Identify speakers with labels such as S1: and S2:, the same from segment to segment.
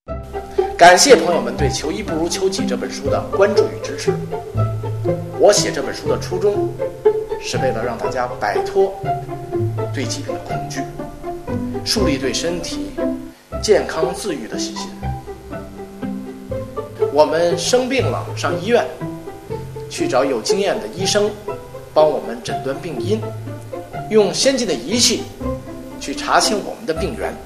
S1: 感谢朋友们对《求医不如求己》这本书的关注与支持。我写这本书的初衷是为了让大家摆脱对疾病的恐惧，树立对身体健康自愈的信心。我们生病了上医院，去找有经验的医生帮我们诊断病因，用先进的仪器去查清我们的病源，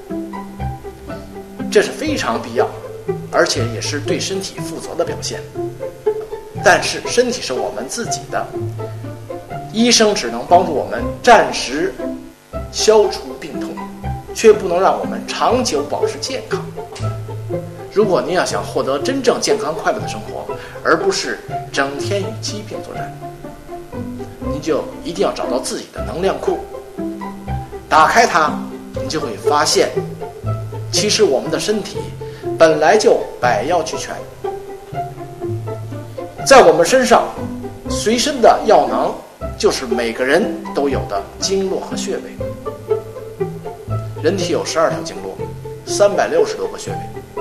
S1: 这是非常必要，而且也是对身体负责的表现。但是身体是我们自己的，医生只能帮助我们暂时消除病痛，却不能让我们长久保持健康。如果您要想获得真正健康快乐的生活，而不是整天与疾病作战，您就一定要找到自己的能量库，打开它，你就会发现，其实我们的身体本来就百药俱全。在我们身上随身的药囊，就是每个人都有的经络和穴位。人体有12条经络，360多个穴位。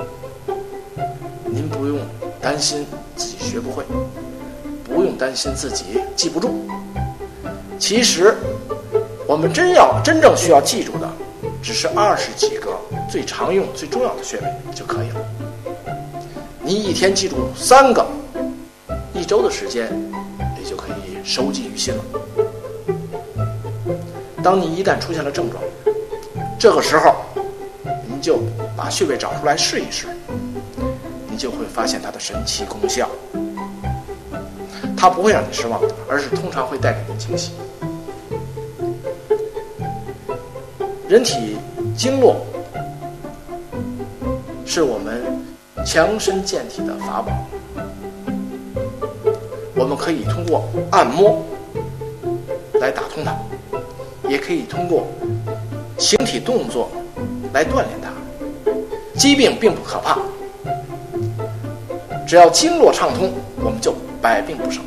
S1: 您不用担心自己学不会，不用担心自己记不住。其实我们真正需要记住的只是20几个最常用最重要的穴位就可以了。你一天记住3个，1周的时间也就可以收记于心了。当你一旦出现了症状，这个时候您就把穴位找出来试一试，你就会发现它的神奇功效。它不会让你失望的，而是通常会带给您惊喜。人体经络是我们强身健体的法宝，我们可以通过按摩来打通它，也可以通过形体动作来锻炼它。疾病并不可怕，只要经络畅通，我们就百病不生。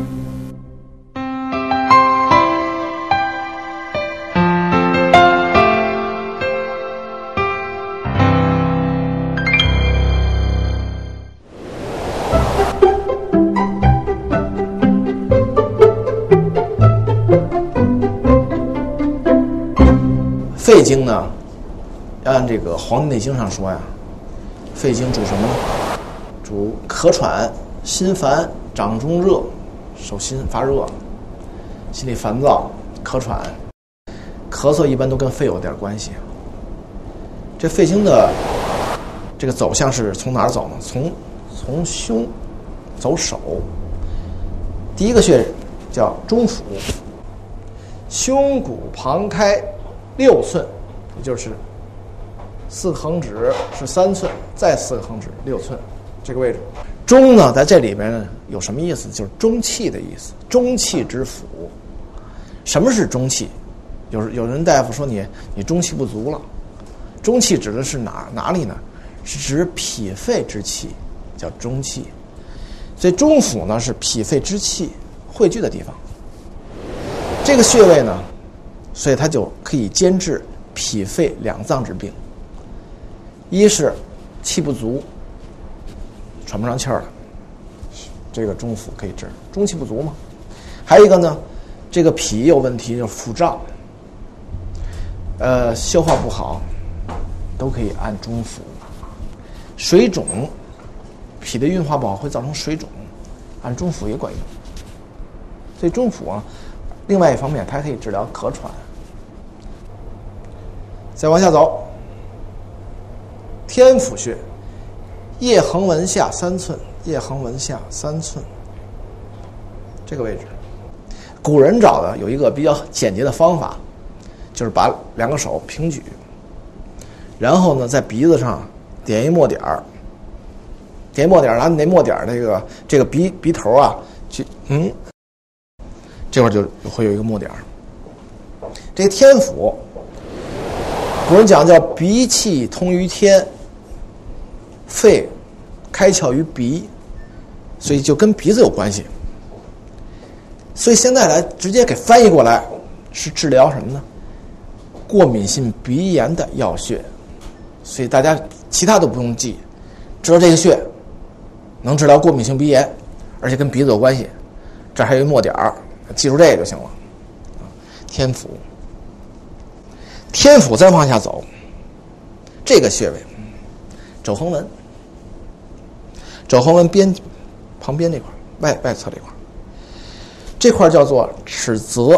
S1: 肺经呢，按这个《黄帝内经》上说呀，肺经主什么呢？主咳喘、心烦、掌中热，手心发热，心里烦躁、咳喘、咳嗽，一般都跟肺有点关系。这肺经的这个走向是从哪儿走呢？从胸走手。第一个穴叫中府，胸骨旁开6寸，也就是4个横指是3寸，再4个横指6寸，这个位置。中呢，在这里面呢有什么意思？就是中气的意思，中气之府。什么是中气？有人大夫说你中气不足了，中气指的是哪里呢？是指脾肺之气，叫中气。所以中府呢是脾肺之气汇聚的地方。这个穴位呢，所以它就可以兼治脾肺2脏之病。一是气不足，喘不上气儿了，这个中府可以治，中气不足嘛。还有一个呢，这个脾有问题，就是腹胀，消化不好，都可以按中府。水肿，脾的运化不好会造成水肿，按中府也管用。所以中府啊，另外一方面它还可以治疗咳喘。再往下走，天府穴，腋横纹下3寸，腋横纹下3寸，这个位置。古人找的有一个比较简洁的方法，就是把2个手平举，然后呢在鼻子上点一墨点儿，拿你那墨点儿这个鼻头啊去这块就会有一个墨点儿。这个天府，古人讲叫鼻气通于天，肺开窍于鼻，所以就跟鼻子有关系。所以现在来直接给翻译过来，是治疗什么呢？过敏性鼻炎的药穴。 所以大家其他都不用记，知道这个穴能治疗过敏性鼻炎，而且跟鼻子有关系。这还有一墨点儿，记住这个就行了。天府，天府再往下走，这个穴位，肘横纹，肘横纹边旁边这块，外侧这块，这块叫做尺泽，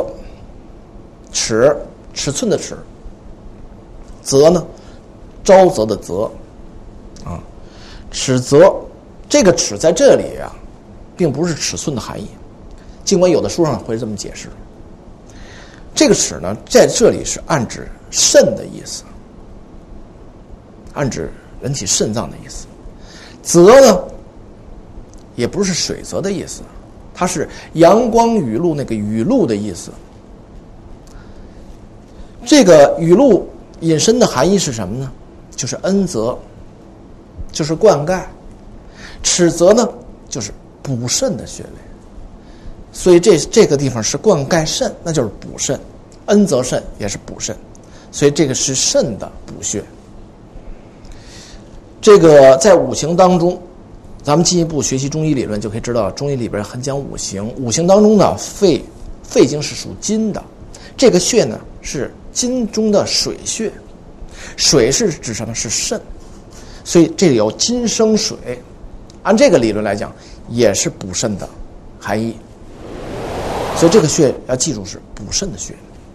S1: 尺寸的尺，泽呢，沼泽的泽，啊，尺泽，这个尺在这里啊，并不是尺寸的含义，尽管有的书上会这么解释。这个尺呢，在这里是暗指肾的意思，暗指人体肾脏的意思。泽呢，也不是水泽的意思，它是阳光雨露那个雨露的意思。这个雨露引申的含义是什么呢？就是恩泽，就是灌溉。尺泽呢，就是补肾的穴位。所以这个地方是灌溉肾，那就是补肾，恩泽肾也是补肾，所以这个是肾的补穴。这个在五行当中，咱们进一步学习中医理论就可以知道，中医里边很讲五行，五行当中呢，肺经是属金的，这个穴呢是金中的水穴，水是指什么？是肾，所以这里有金生水，按这个理论来讲，也是补肾的含义。所以这个穴要记住是补肾的穴。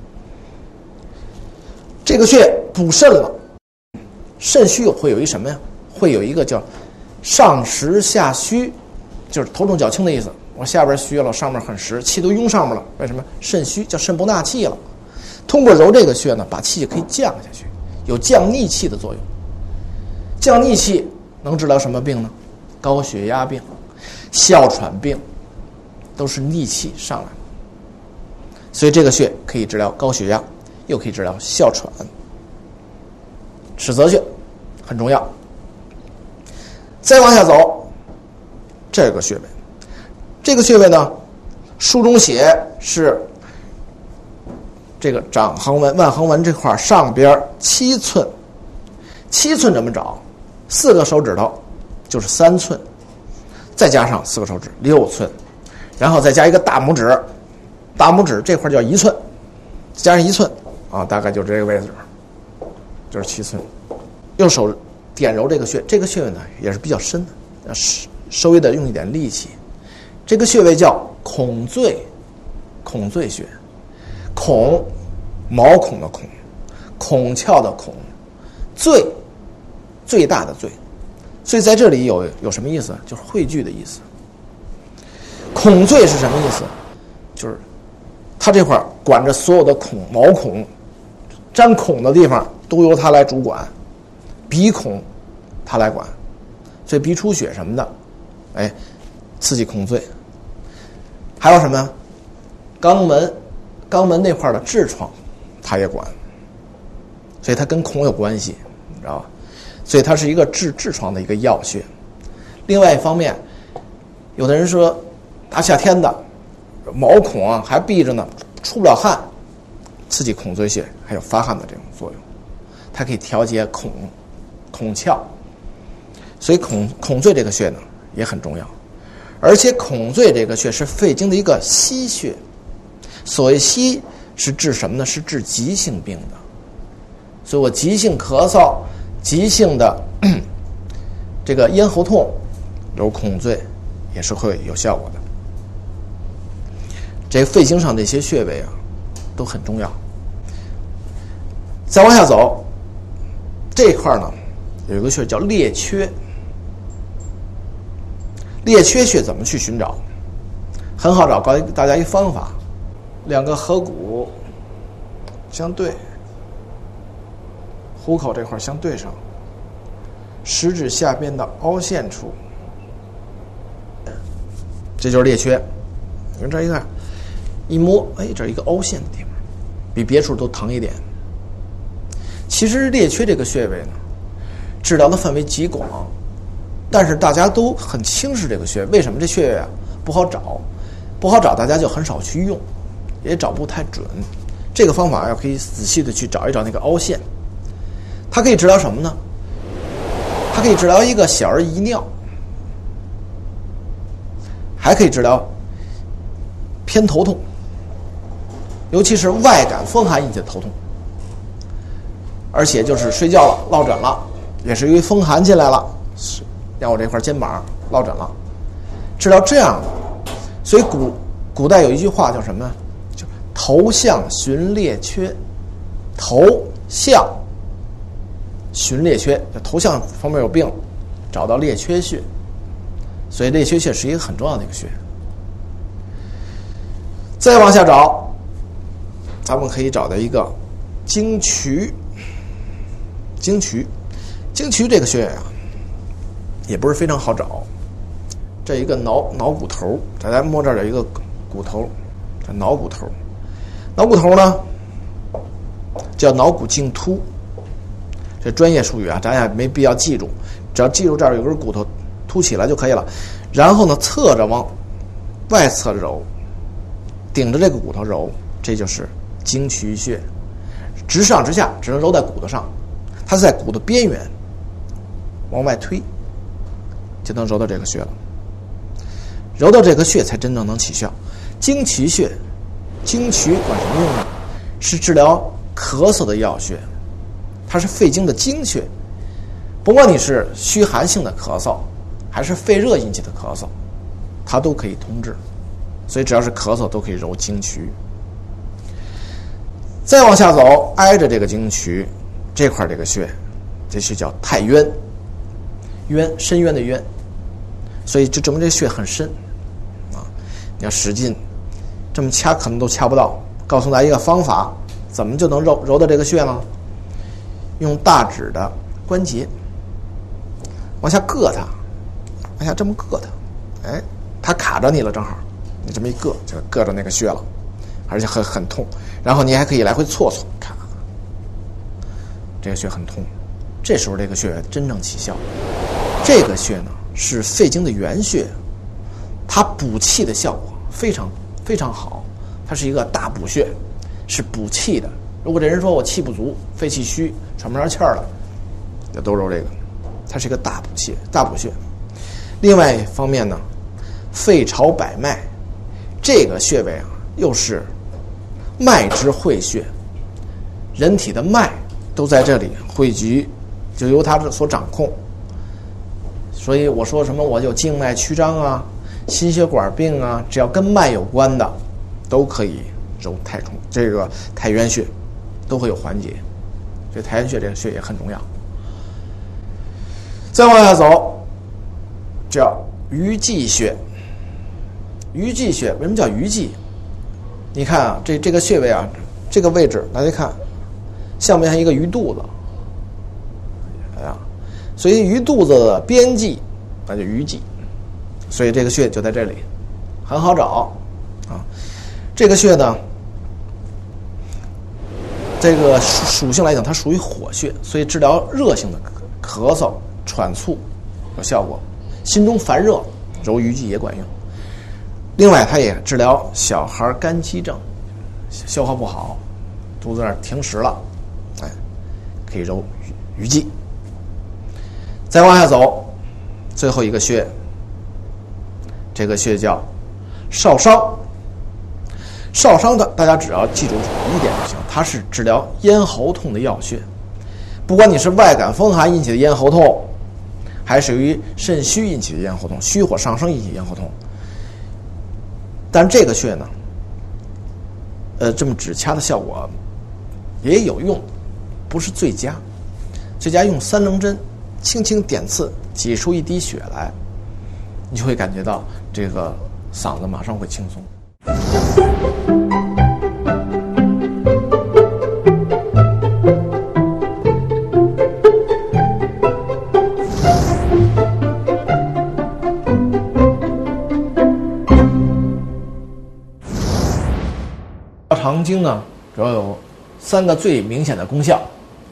S1: 这个穴补肾了，肾虚会有一什么呀？会有一个叫上实下虚，就是头重脚轻的意思。我下边虚了，上面很实，气都涌上面了。为什么？肾虚，叫肾不纳气了。通过揉这个穴呢，把气可以降下去，有降逆气的作用。降逆气能治疗什么病呢？高血压病、哮喘病，都是逆气上来。所以这个穴可以治疗高血压，又可以治疗哮喘。尺泽穴很重要。再往下走，这个穴位，这个穴位呢，书中写是这个掌横纹、腕横纹这块上边7寸，7寸怎么找？4个手指头就是3寸，再加上4个手指6寸，然后再加一个大拇指。大拇指这块叫1寸，加上1寸啊，大概就这个位置，就是7寸。用手点揉这个穴，这个穴位呢也是比较深的，稍微的用一点力气。这个穴位叫孔最，孔最穴，孔，毛孔的孔，孔窍的孔，最，最大的最。所以在这里有什么意思？就是汇聚的意思。孔最是什么意思？就是它这块管着所有的孔，毛孔沾孔的地方都由它来主管，鼻孔它来管，所以鼻出血什么的，哎，刺激孔最。还有什么呀？肛门那块的痔疮它也管，所以它跟孔有关系，你知道吧？所以它是一个治痔疮的一个要穴。另外一方面，有的人说大夏天的毛孔啊还闭着呢，出不了汗，刺激孔最穴还有发汗的这种作用，它可以调节孔窍，所以孔最这个穴呢也很重要。而且孔最这个穴是肺经的一个溪穴，所谓溪是治什么呢？是治急性病的。所以我急性咳嗽、急性的这个咽喉痛，揉孔最也是会有效果的。这个肺经上这些穴位啊都很重要。再往下走，这一块呢有一个穴叫列缺。列缺穴怎么去寻找？很好找，告诉大家一方法：两个颌骨相对，虎口这块相对上，食指下边的凹陷处，这就是列缺。你看这一看，一摸，哎，这一个凹陷的地方，比别处都疼一点。其实列缺这个穴位呢，治疗的范围极广。但是大家都很轻视这个穴位，为什么？这穴位啊不好找，大家就很少去用，也找不太准。这个方法要可以仔细的去找一找那个凹陷，它可以治疗什么呢？ 它可以治疗一个小儿遗尿，还可以治疗偏头痛，尤其是外感风寒引起的头痛，而且就是睡觉了落枕了，也是因为风寒进来了，让我这块肩膀落枕了，治疗这样的。所以古代有一句话叫什么呢？就头项寻列缺，头项寻列缺，就头项方面有病，找到列缺穴，所以列缺穴是一个很重要的一个穴。再往下找，咱们可以找到一个经渠。经渠这个穴啊，也不是非常好找。这一个脑骨头，大家摸这儿有一个骨头，这脑骨头。脑骨头呢，叫脑骨茎突。这专业术语啊，咱也没必要记住，只要记住这儿有根骨头凸起来就可以了。然后呢，侧着往外侧揉，顶着这个骨头揉，这就是经渠穴。直上直下，只能揉在骨头上，它是在骨头边缘往外推，就能揉到这个穴了。揉到这个穴才真正能起效。经渠穴，经渠管什么用呢？是治疗咳嗽的药穴，它是肺经的经穴。不管你是虚寒性的咳嗽，还是肺热引起的咳嗽，它都可以通治。所以只要是咳嗽都可以揉经渠。再往下走，挨着这个经渠这块这个穴，这穴叫太渊，渊深渊的渊，所以就证明这个穴很深啊！你要使劲这么掐，可能都掐不到。告诉大家一个方法，怎么就能揉到这个穴呢？用大指的关节往下硌它，往下这么硌它，哎，它卡着你了，正好你这么一硌，就硌着那个穴了，而且很痛。然后你还可以来回搓搓，看这个穴很痛，这时候这个穴真正起效。这个穴呢是肺经的原穴，它补气的效果非常非常好，它是一个大补穴，是补气的。如果这人说我气不足，肺气虚，喘不上气儿了，就都揉这个，它是一个大补气、大补穴。另外一方面呢，肺朝百脉，这个穴位啊，又是脉之会穴，人体的脉都在这里汇聚，就由它所掌控。所以我说什么，我有静脉曲张啊、心血管病啊，只要跟脉有关的，都可以揉这个太渊穴，都会有缓解。所以太渊穴这个穴也很重要。再往下走，叫鱼际穴。鱼际穴为什么叫鱼际？你看啊，这个穴位啊，这个位置大家看，像不像一个鱼肚子？哎呀，所以鱼肚子的边际，那就鱼际。所以这个穴就在这里，很好找啊。这个穴呢，这个属性来讲，它属于火穴，所以治疗热性的咳嗽、喘促有效果。心中烦热，揉鱼际也管用。另外，它也治疗小孩肝气症，消化不好，肚子那儿停食了，哎，可以揉鱼际。再往下走，最后一个穴，这个穴叫少商。少商的大家只要记住一点就行，它是治疗咽喉痛的药穴。不管你是外感风寒引起的咽喉痛，还是由于肾虚引起的咽喉痛、虚火上升引起的咽喉痛，但这个穴呢，这么只掐的效果也有用，不是最佳。最佳用3棱针轻轻点刺，挤出一滴血来，你就会感觉到这个嗓子马上会轻松。大肠经呢，主要有3个最明显的功效。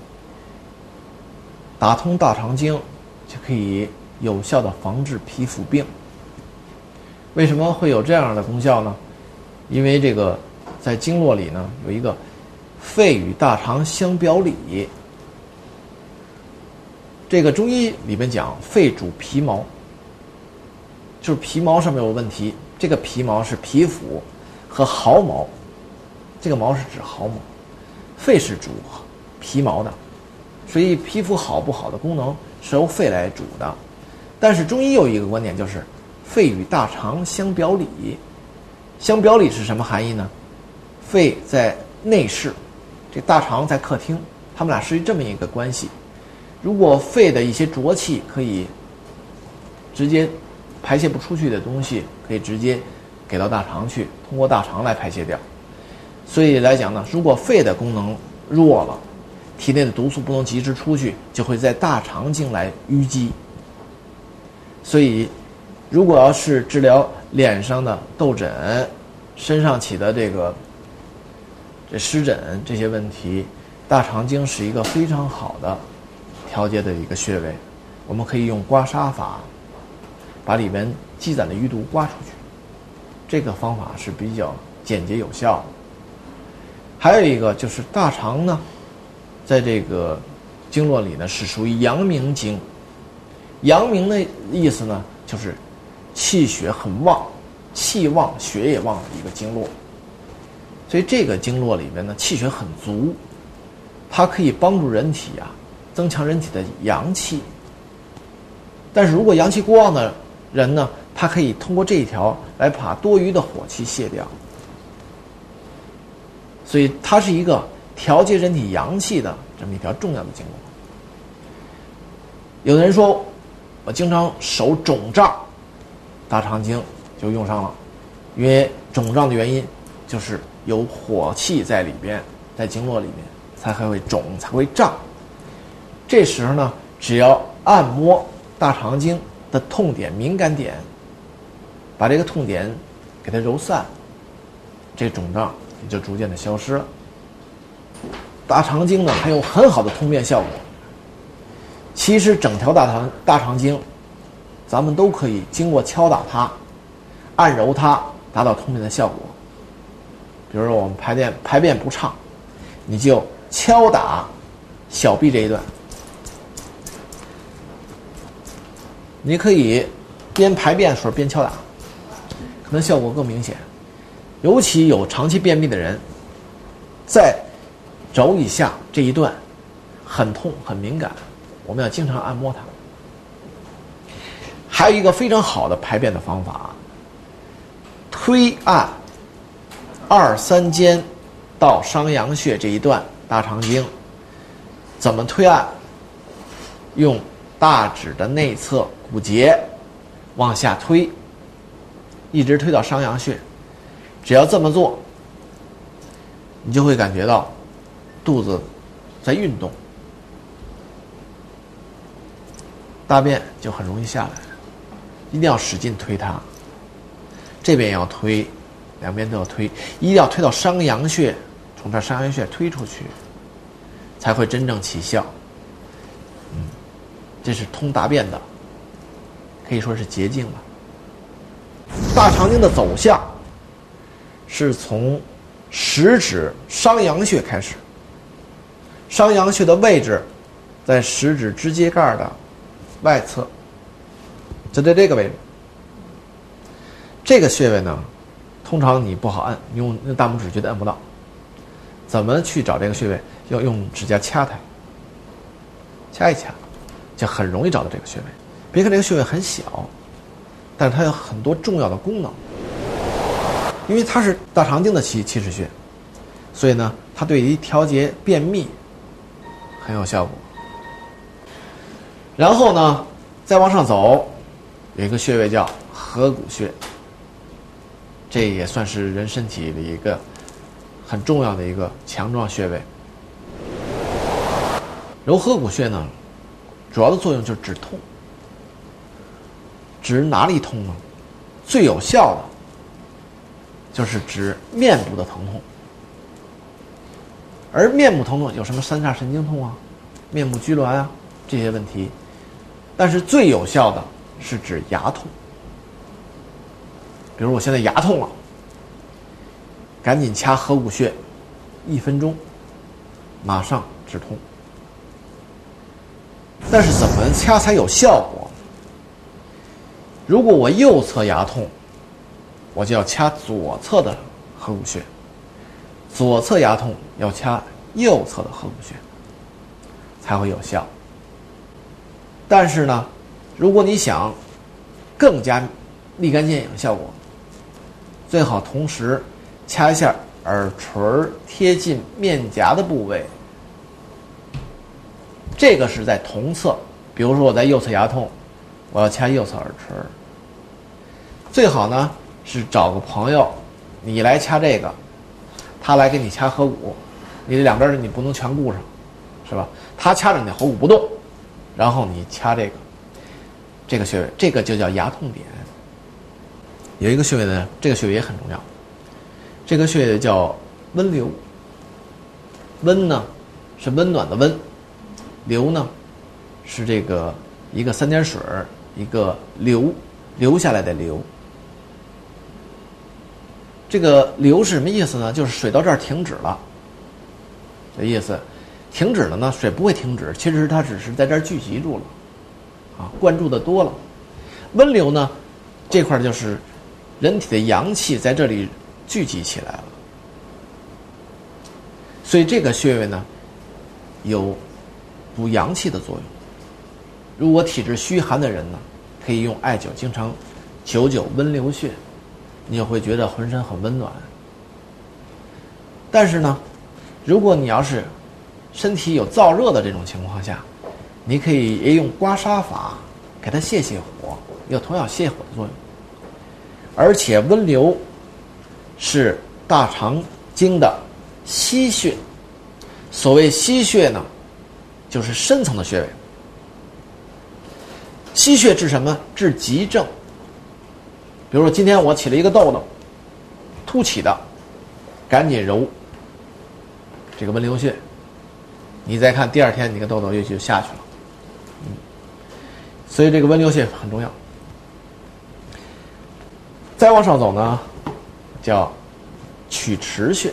S1: 打通大肠经，就可以有效的防治皮肤病。为什么会有这样的功效呢？因为这个在经络里呢有一个肺与大肠相表里， 这个中医里面讲，肺主皮毛，就是皮毛上面有问题。这个皮毛是皮肤和毫毛，这个毛是指毫毛，肺是主皮毛的，所以皮肤好不好的功能是由肺来主的。但是中医有一个观点，就是肺与大肠相表里。相表里是什么含义呢？肺在内室，这大肠在客厅，他们俩是这么一个关系。如果肺的一些浊气可以直接排泄不出去的东西，可以直接给到大肠去，通过大肠来排泄掉。所以来讲呢，如果肺的功能弱了，体内的毒素不能及时出去，就会在大肠经来淤积。所以如果要是治疗脸上的痘疹，身上起的这湿疹这些问题，大肠经是一个非常好的调节的一个穴位。我们可以用刮痧法把里面积攒的淤毒刮出去，这个方法是比较简洁有效的。还有一个就是大肠呢，在这个经络里呢是属于阳明经。阳明的意思呢，就是气血很旺，气旺血也旺的一个经络。所以这个经络里面呢，气血很足，它可以帮助人体增强人体的阳气。但是如果阳气过旺的人呢，他可以通过这一条来把多余的火气泄掉。所以它是一个调节人体阳气的这么一条重要的经络。有的人说，我经常手肿胀，大肠经就用上了，因为肿胀的原因就是有火气在里边，在经络里面才会肿，才会胀。这时候呢，只要按摩大肠经的痛点、敏感点，把这个痛点给它揉散，这个肿胀也就逐渐的消失了。大肠经呢，还有很好的通便效果。其实整条大肠经，咱们都可以经过敲打它、按揉它，达到通便的效果。比如说我们排便不畅，你就敲打小臂这一段，你可以边排便的时候边敲打，可能效果更明显。尤其有长期便秘的人，再揉一下这一段，很痛很敏感，我们要经常按摩它。还有一个非常好的排便的方法，推按2、3间到商阳穴这一段大肠经。怎么推按？用大指的内侧骨节往下推，一直推到商阳穴。只要这么做，你就会感觉到肚子在运动，大便就很容易下来。一定要使劲推它，这边也要推，两边都要推，一定要推到商阳穴，从这商阳穴推出去，才会真正起效。这是通大便的，可以说是捷径了。大肠经的走向是从食指商阳穴开始，商阳穴的位置在食指指节盖的外侧，就在这个位置。这个穴位呢，通常你不好按，你用那大拇指绝对按不到。怎么去找这个穴位？要用指甲掐它，掐一掐，就很容易找到这个穴位。别看这个穴位很小，但是它有很多重要的功能。因为它是大肠经的起始穴，所以呢，它对于调节便秘很有效果。然后呢，再往上走，有一个穴位叫合谷穴，这也算是人身体的一个很重要的一个强壮穴位。揉合谷穴呢，主要的作用就是止痛。止哪里痛呢？最有效的就是指面部的疼痛。而面部疼痛有什么三叉神经痛啊、面部拘挛啊这些问题，但是最有效的是指牙痛。比如我现在牙痛了，赶紧掐合谷穴1分钟，马上止痛。 但是怎么掐才有效果？如果我右侧牙痛，我就要掐左侧的合谷穴；左侧牙痛要掐右侧的合谷穴，才会有效。但是呢，如果你想更加立竿见影效果，最好同时掐一下耳垂贴近面颊的部位。这个是在同侧，比如说我在右侧牙痛，我要掐右侧耳垂。最好呢是找个朋友，你来掐这个，他来给你掐合谷，你这两边你不能全顾上，是吧？他掐着你的合谷不动，然后你掐这个穴位，这个就叫牙痛点。有一个穴位呢，这个穴位也很重要，这个穴位叫温流。温呢是温暖的温，流呢是这个一个三点水一个流下来的流。这个流是什么意思呢？就是水到这儿停止了的意思。停止了呢，水不会停止，其实它只是在这儿聚集住了，灌注的多了。温流呢，这块就是人体的阳气在这里聚集起来了，所以这个穴位呢有补阳气的作用。如果体质虚寒的人呢，可以用艾灸，经常灸温流穴，你就会觉得浑身很温暖。但是呢，如果你要是身体有燥热的这种情况下，你可以也用刮痧法给它泻火，有同样泻火的作用。而且温流是大肠经的溪穴，所谓溪穴呢，就是深层的穴位。溪穴治什么？治急症。比如说今天我起了一个痘痘，凸起的，赶紧揉这个温流穴，你再看第二天你的痘痘也就下去了。所以这个温流穴很重要。再往上走呢，叫曲池穴。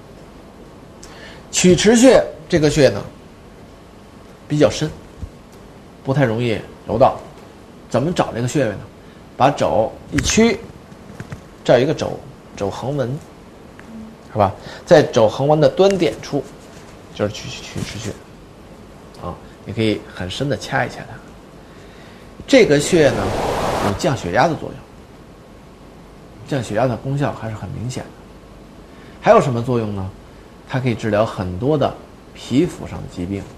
S1: 曲池穴这个穴呢比较深，不太容易揉到。怎么找这个穴位呢？把肘一屈，这儿有一个肘横纹，是吧？在肘横纹的端点处就是曲池穴你可以很深的掐一掐它。这个穴呢有降血压的作用，降血压的功效还是很明显的。还有什么作用呢？它可以治疗很多的皮肤上的疾病。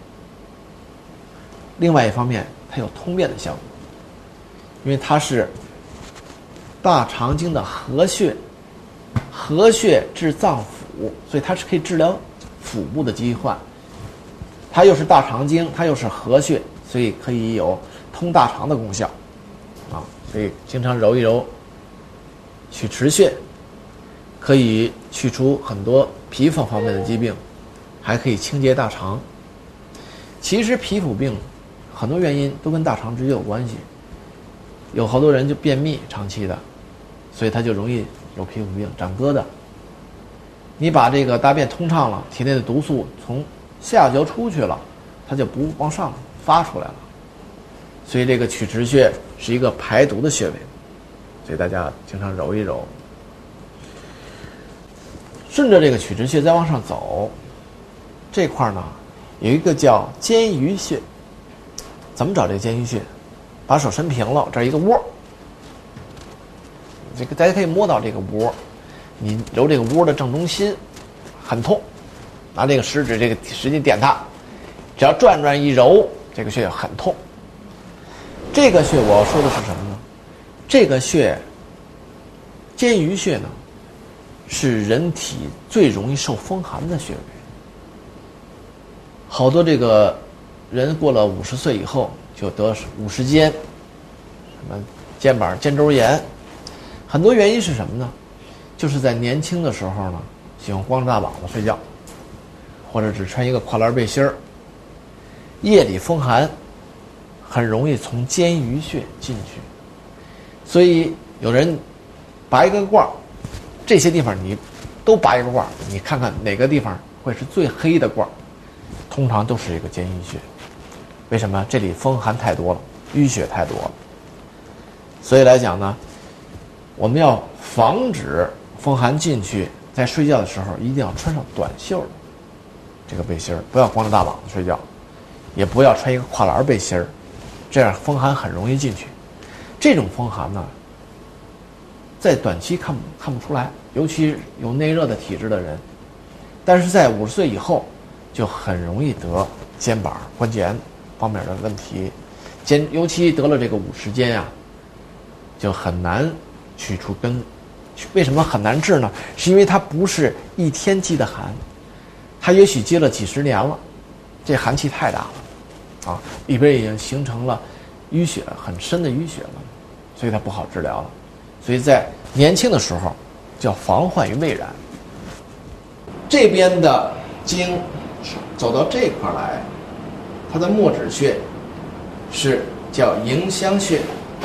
S1: 另外一方面，它有通便的效果，因为它是大肠经的合穴，合穴治脏腑，所以它是可以治疗腹部的疾患。它又是大肠经，它又是合穴，所以可以有通大肠的功效所以经常揉一揉曲池穴，可以去除很多皮肤方面的疾病，还可以清洁大肠。其实皮肤病很多原因都跟大肠直接有关系，有好多人就便秘长期的，所以他就容易有皮肤病长疙瘩。你把这个大便通畅了，体内的毒素从下焦出去了，它就不往上发出来了。所以这个曲池穴是一个排毒的穴位，所以大家经常揉一揉。顺着这个曲池穴再往上走，这块呢有一个叫肩盂穴。怎么找这个肩盂穴？把手伸平了，这儿一个窝，这个大家可以摸到这个窝，你揉这个窝的正中心，很痛，拿这个食指这个使劲点它，只要转转一揉，这个穴很痛。这个穴我要说的是什么呢？这个穴肩盂穴呢是人体最容易受风寒的穴位。好多这个人过了50岁以后就得50肩，什么肩膀肩周炎，很多原因是什么呢？就是在年轻的时候呢，喜欢光着大膀子睡觉，或者只穿一个跨栏背心儿，夜里风寒，很容易从肩盂穴进去。所以有人拔一个罐，这些地方你都拔一个罐，你看看哪个地方会是最黑的罐，通常都是一个肩盂穴。 为什么？这里风寒太多了，淤血太多了。所以来讲呢，我们要防止风寒进去，在睡觉的时候一定要穿上短袖的这个背心儿，不要光着大膀子睡觉，也不要穿一个跨栏背心儿，这样风寒很容易进去。这种风寒呢，在短期看不出来，尤其有内热的体质的人，但是在50岁以后，就很容易得肩膀、关节炎方面的问题，尤其得了这个50肩呀，就很难去除根。为什么很难治呢？是因为它不是一天积的寒，它也许积了几十年了，这寒气太大了，里边已经形成了淤血，很深的淤血了，所以它不好治疗了。所以在年轻的时候，就要防患于未然。这边的经走到这块来，它的末止穴是叫迎香穴。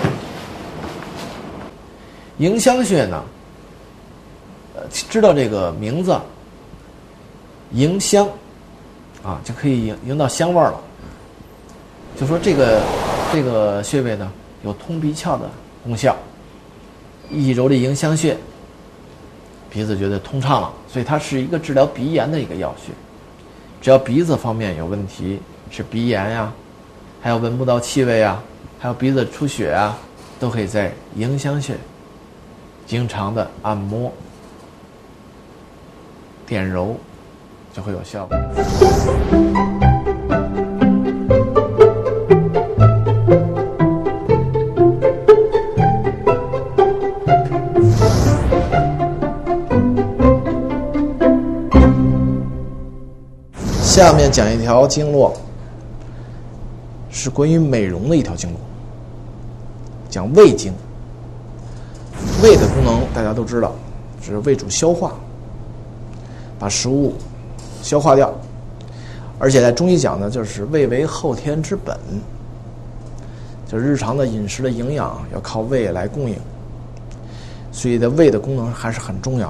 S1: 迎香穴呢，知道这个名字，迎香就可以迎到香味了。就说这个穴位呢，有通鼻窍的功效，一揉这迎香穴，鼻子觉得通畅了，所以它是一个治疗鼻炎的一个药穴。只要鼻子方面有问题，是鼻炎呀，还有闻不到气味啊，还有鼻子出血啊，都可以在迎香穴经常的按摩点揉，就会有效果。下面讲一条经络，是关于美容的一条经络，讲胃经。胃的功能大家都知道，是胃主消化，把食物消化掉，而且在中医讲呢，就是胃为后天之本，就是日常的饮食的营养要靠胃来供应，所以的胃的功能还是很重要的。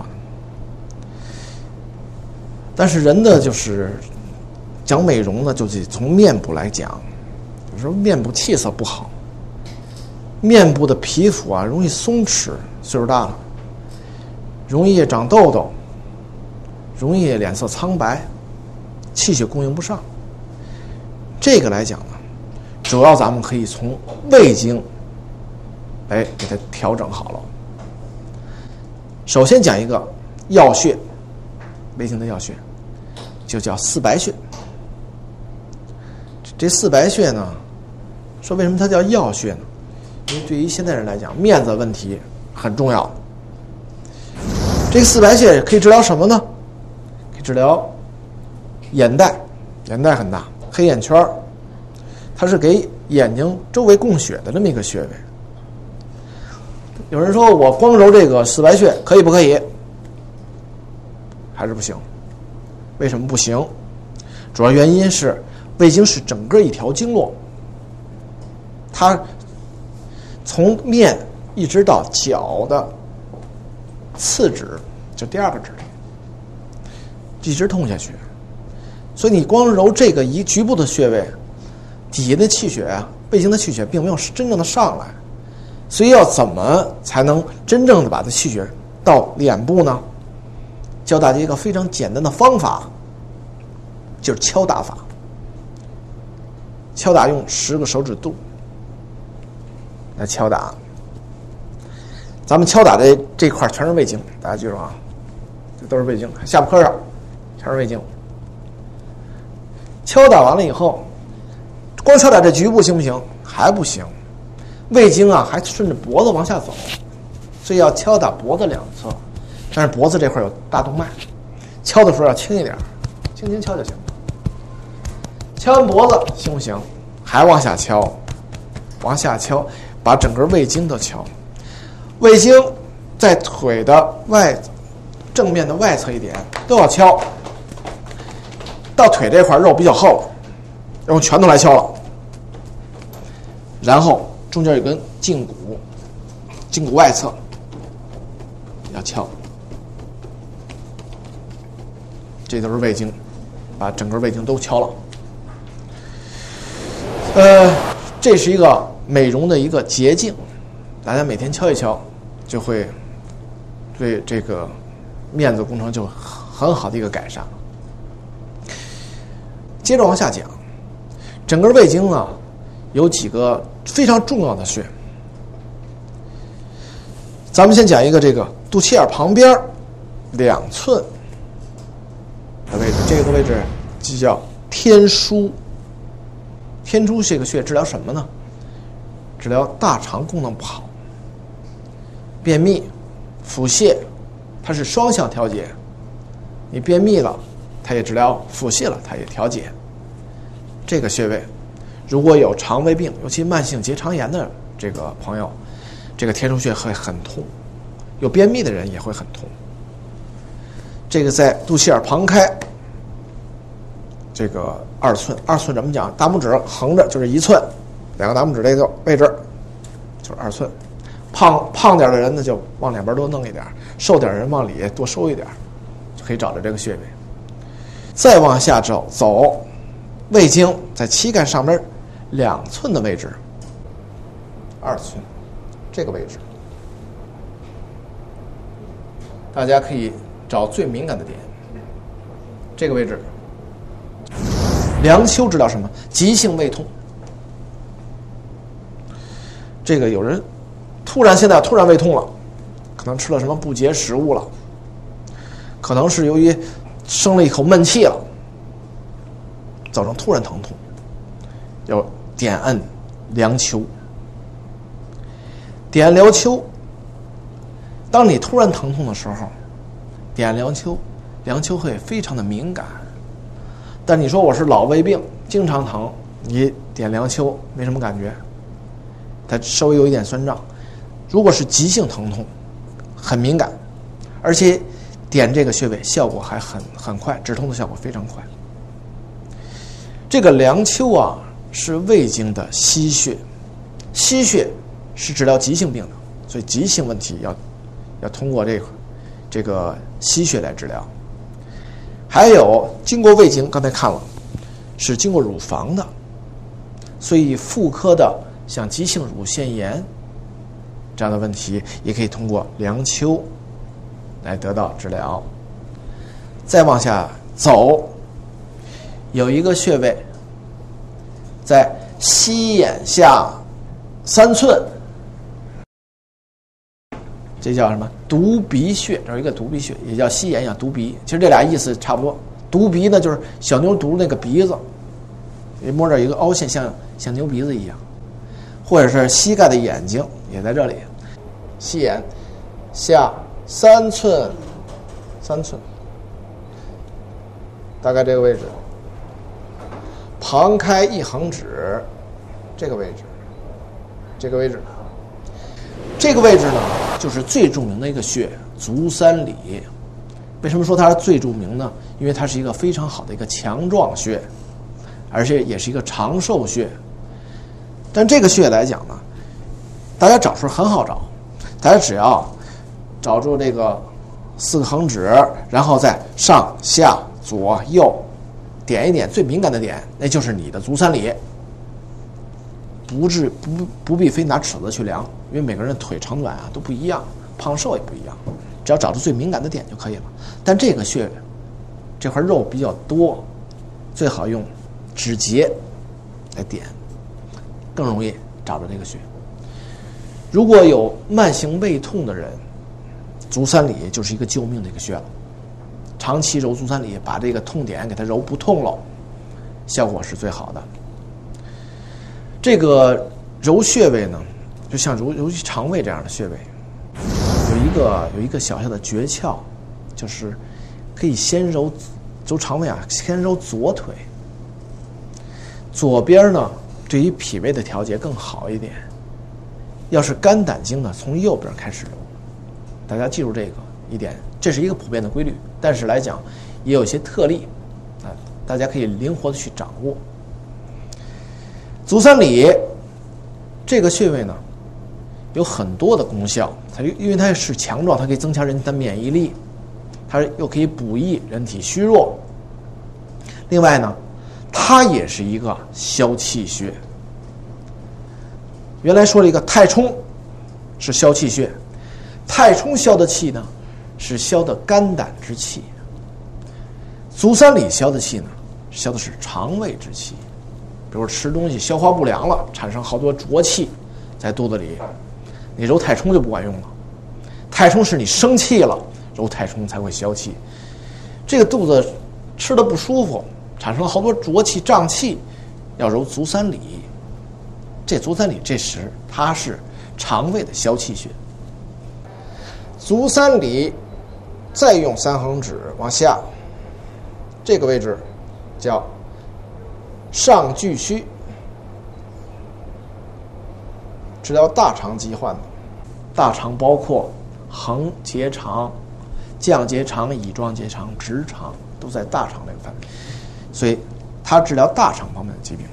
S1: 但是人的就是讲美容呢，就得从面部来讲，有时候面部气色不好，面部的皮肤容易松弛，岁数大了，容易长痘痘，容易脸色苍白，气血供应不上。这个来讲呢，主要咱们可以从胃经，给它调整好了。首先讲一个要穴，胃经的要穴，就叫四白穴。这四白穴呢，说为什么它叫要穴呢？因为对于现代人来讲，面子问题很重要。这个四白穴可以治疗什么呢？可以治疗眼袋，眼袋很大，黑眼圈，它是给眼睛周围供血的这么一个穴位。有人说我光揉这个四白穴可以不可以？还是不行。为什么不行？主要原因是胃经是整个一条经络，它从面一直到脚的次指，就第二个指一直通下去，所以你光揉这个一局部的穴位，底下的气血胃经的气血并没有真正的上来，所以要怎么才能真正的把这气血到脸部呢？教大家一个非常简单的方法，就是敲打法。敲打用10个手指肚来敲打，咱们敲打的这块全是胃经，大家记住啊，这都是胃经，下巴颏上全是胃经。敲打完了以后，光敲打这局部行不行？还不行，胃经还顺着脖子往下走，所以要敲打脖子两侧，但是脖子这块有大动脉，敲的时候要轻一点，轻轻敲就行。敲完脖子行不行？还往下敲，往下敲，把整个胃经都敲。胃经在腿的正面的外侧一点都要敲，到腿这块肉比较厚，用拳头来敲了。然后中间有根胫骨，胫骨外侧要敲，这都是胃经，把整个胃经都敲了。 这是一个美容的一个捷径，大家每天敲一敲，就会对这个面子工程就很好的一个改善。接着往下讲，整个胃经呢有几个非常重要的穴，咱们先讲一个这个肚脐眼旁边2寸的位置，这个位置就叫天枢。天枢这个穴治疗什么呢？治疗大肠功能不好、便秘、腹泻，它是双向调节。你便秘了，它也治疗；腹泻了，它也调节。这个穴位，如果有肠胃病，尤其慢性结肠炎的这个朋友，这个天枢穴会很痛；有便秘的人也会很痛。这个在肚脐眼旁开。这个2寸，2寸怎么讲？大拇指横着就是1寸，2个大拇指这个位置就是2寸。胖点的人呢，就往两边多弄一点；瘦点的人往里多收一点，就可以找到这个穴位。再往下走，胃经在膝盖上边2寸的位置，2寸这个位置，大家可以找最敏感的点，这个位置。梁丘治疗什么？急性胃痛。这个有人现在突然胃痛了，可能吃了什么不洁食物了，可能是由于生了一口闷气了，造成突然疼痛，要点按梁丘。点梁丘，当你突然疼痛的时候，点梁丘，梁丘会非常的敏感。但你说我是老胃病，经常疼，你点梁丘没什么感觉，它稍微有一点酸胀。如果是急性疼痛，很敏感，而且点这个穴位效果还很快，止痛的效果非常快。这个梁丘啊是胃经的溪穴，溪穴是治疗急性病的，所以急性问题要通过这个溪穴来治疗。还有经过胃经，刚才看了，是经过乳房的，所以妇科的像急性乳腺炎这样的问题，也可以通过梁丘来得到治疗。再往下走，有一个穴位在膝眼下3寸，这叫什么？犊鼻穴，这有一个犊鼻穴，也叫膝眼，也叫犊鼻。其实这俩意思差不多。犊鼻呢，就是小牛犊那个鼻子，你摸着一个凹陷，像牛鼻子一样，或者是膝盖的眼睛也在这里。膝眼下3寸，3寸，大概这个位置。旁开1横指，这个位置，这个位置。这个位置呢，就是最著名的一个穴足三里。为什么说它是最著名呢？因为它是一个非常好的一个强壮穴，而且也是一个长寿穴。但这个穴来讲呢，大家找时候很好找，大家只要找住这个4个横指，然后再上下左右点一点最敏感的点，那就是你的足三里。不必非拿尺子去量，因为每个人的腿长短啊都不一样，胖瘦也不一样，只要找出最敏感的点就可以了。但这个穴这块肉比较多，最好用指节来点，更容易找到这个穴。如果有慢性胃痛的人，足三里就是一个救命的一个穴了。长期揉足三里，把这个痛点给它揉不痛了，效果是最好的。这个揉穴位呢，就像揉肠胃这样的穴位，有一个小小的诀窍，就是可以先揉肠胃啊，先揉左腿。左边呢，对于脾胃的调节更好一点。要是肝胆经呢，从右边开始揉。大家记住这个一点，这是一个普遍的规律，但是来讲也有一些特例啊，大家可以灵活的去掌握。足三里这个穴位呢，有很多的功效。因为它是强壮，它可以增强人体的免疫力，它又可以补益人体虚弱。另外呢，它也是一个消气穴， 原来说了一个太冲是消气血，太冲消的气呢是消的肝胆之气，足三里消的气呢消的是肠胃之气。比如吃东西消化不良了，产生好多浊气在肚子里，你揉太冲就不管用了。太冲是你生气了，揉太冲才会消气。这个肚子吃的不舒服，产生了好多浊气胀气，要揉足三里。这足三里这时它是肠胃的消气血。足三里再用3横指往下，这个位置叫上巨虚，治疗大肠疾患的。大肠包括横结肠、降结肠、乙状结肠、直肠，都在大肠这个范围，所以它治疗大肠方面的疾病。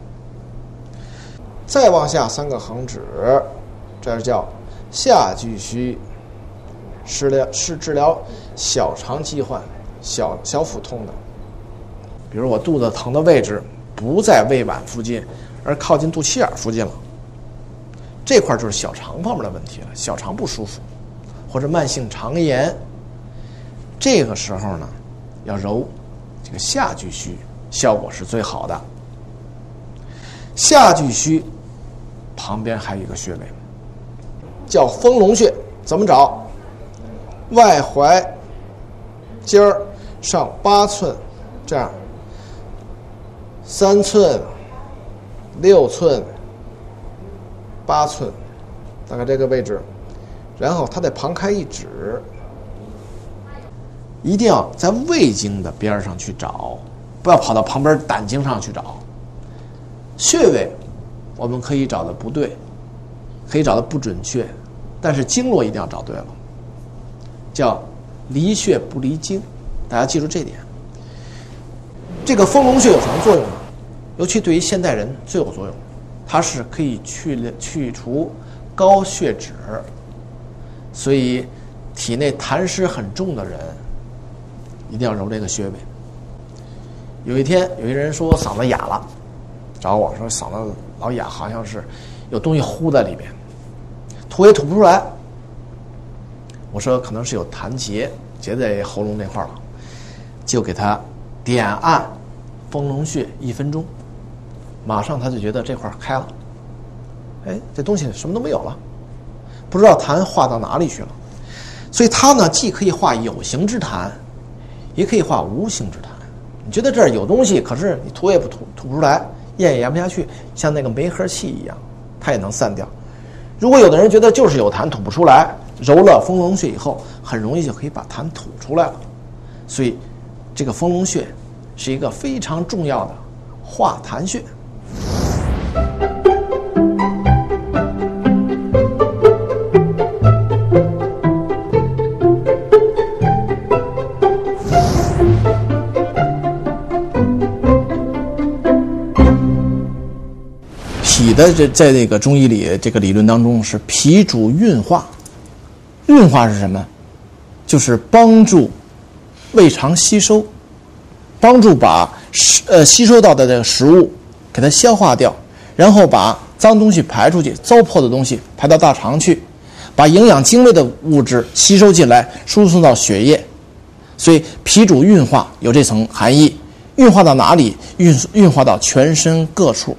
S1: 再往下3个横指，这叫下巨虚，是治疗小肠疾患、小腹痛的。比如我肚子疼的位置不在胃脘附近，而靠近肚脐眼附近了，这块就是小肠方面的问题了，小肠不舒服，或者慢性肠炎。这个时候呢，要揉这个下巨虚，效果是最好的。下巨虚旁边还有一个穴位叫丰隆穴，怎么找？外踝尖儿上8寸，这样3寸、6寸、8寸，大概这个位置，然后它再旁开一指，一定要在胃经的边上去找，不要跑到旁边胆经上去找。穴位我们可以找的不对，可以找的不准确，但是经络一定要找对了，叫离穴不离经，大家记住这点。这个丰隆穴有什么作用呢？尤其对于现代人最有作用，它是可以去除高血脂，所以体内痰湿很重的人一定要揉这个穴位。有一天有一人说嗓子哑了，找我说嗓子老哑，好像是有东西糊在里边，吐也吐不出来。我说可能是有痰结在喉咙那块了，就给他点按丰隆穴1分钟，马上他就觉得这块开了，哎，这东西什么都没有了，不知道痰化到哪里去了。所以它呢，既可以化有形之痰，也可以化无形之痰。你觉得这儿有东西，可是你吐也吐不出来，咽也咽不下去，像那个梅核气一样，它也能散掉。如果有的人觉得就是有痰吐不出来，揉了丰隆穴以后，很容易就可以把痰吐出来了。所以这个丰隆穴是一个非常重要的化痰穴。脾的在这个中医里这个理论当中是脾主运化，运化是什么？就是帮助胃肠吸收，帮助把吸收到的这个食物给它消化掉，然后把脏东西排出去，糟粕的东西排到大肠去，把营养精微的物质吸收进来，输送到血液。所以脾主运化有这层含义，运化到哪里？运化到全身各处。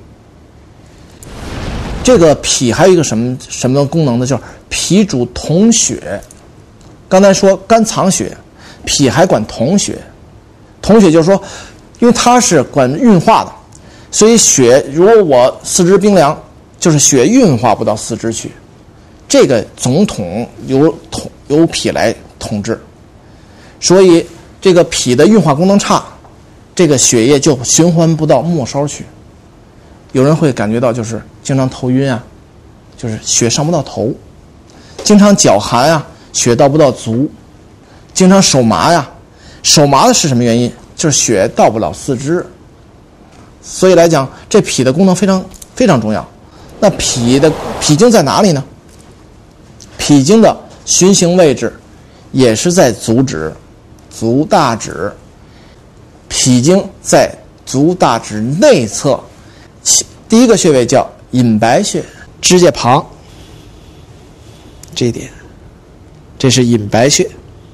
S1: 这个脾还有一个什么功能呢？就是脾主统血。刚才说肝藏血，脾还管统血。统血就是说，因为它是管运化的，所以血如果我四肢冰凉，就是血运化不到四肢去。这个总统由脾来统治，所以这个脾的运化功能差，这个血液就循环不到末梢去。有人会感觉到就是经常头晕啊，就是血上不到头；经常脚寒啊，血到不到足；经常手麻呀，手麻的是什么原因？就是血到不了四肢。所以来讲，这脾的功能非常非常重要。那脾经在哪里呢？脾经的循行位置也是在足趾、足大趾。脾经在足大趾内侧。第一个穴位叫隐白穴，
S2: 指甲旁这一点，这是隐白穴。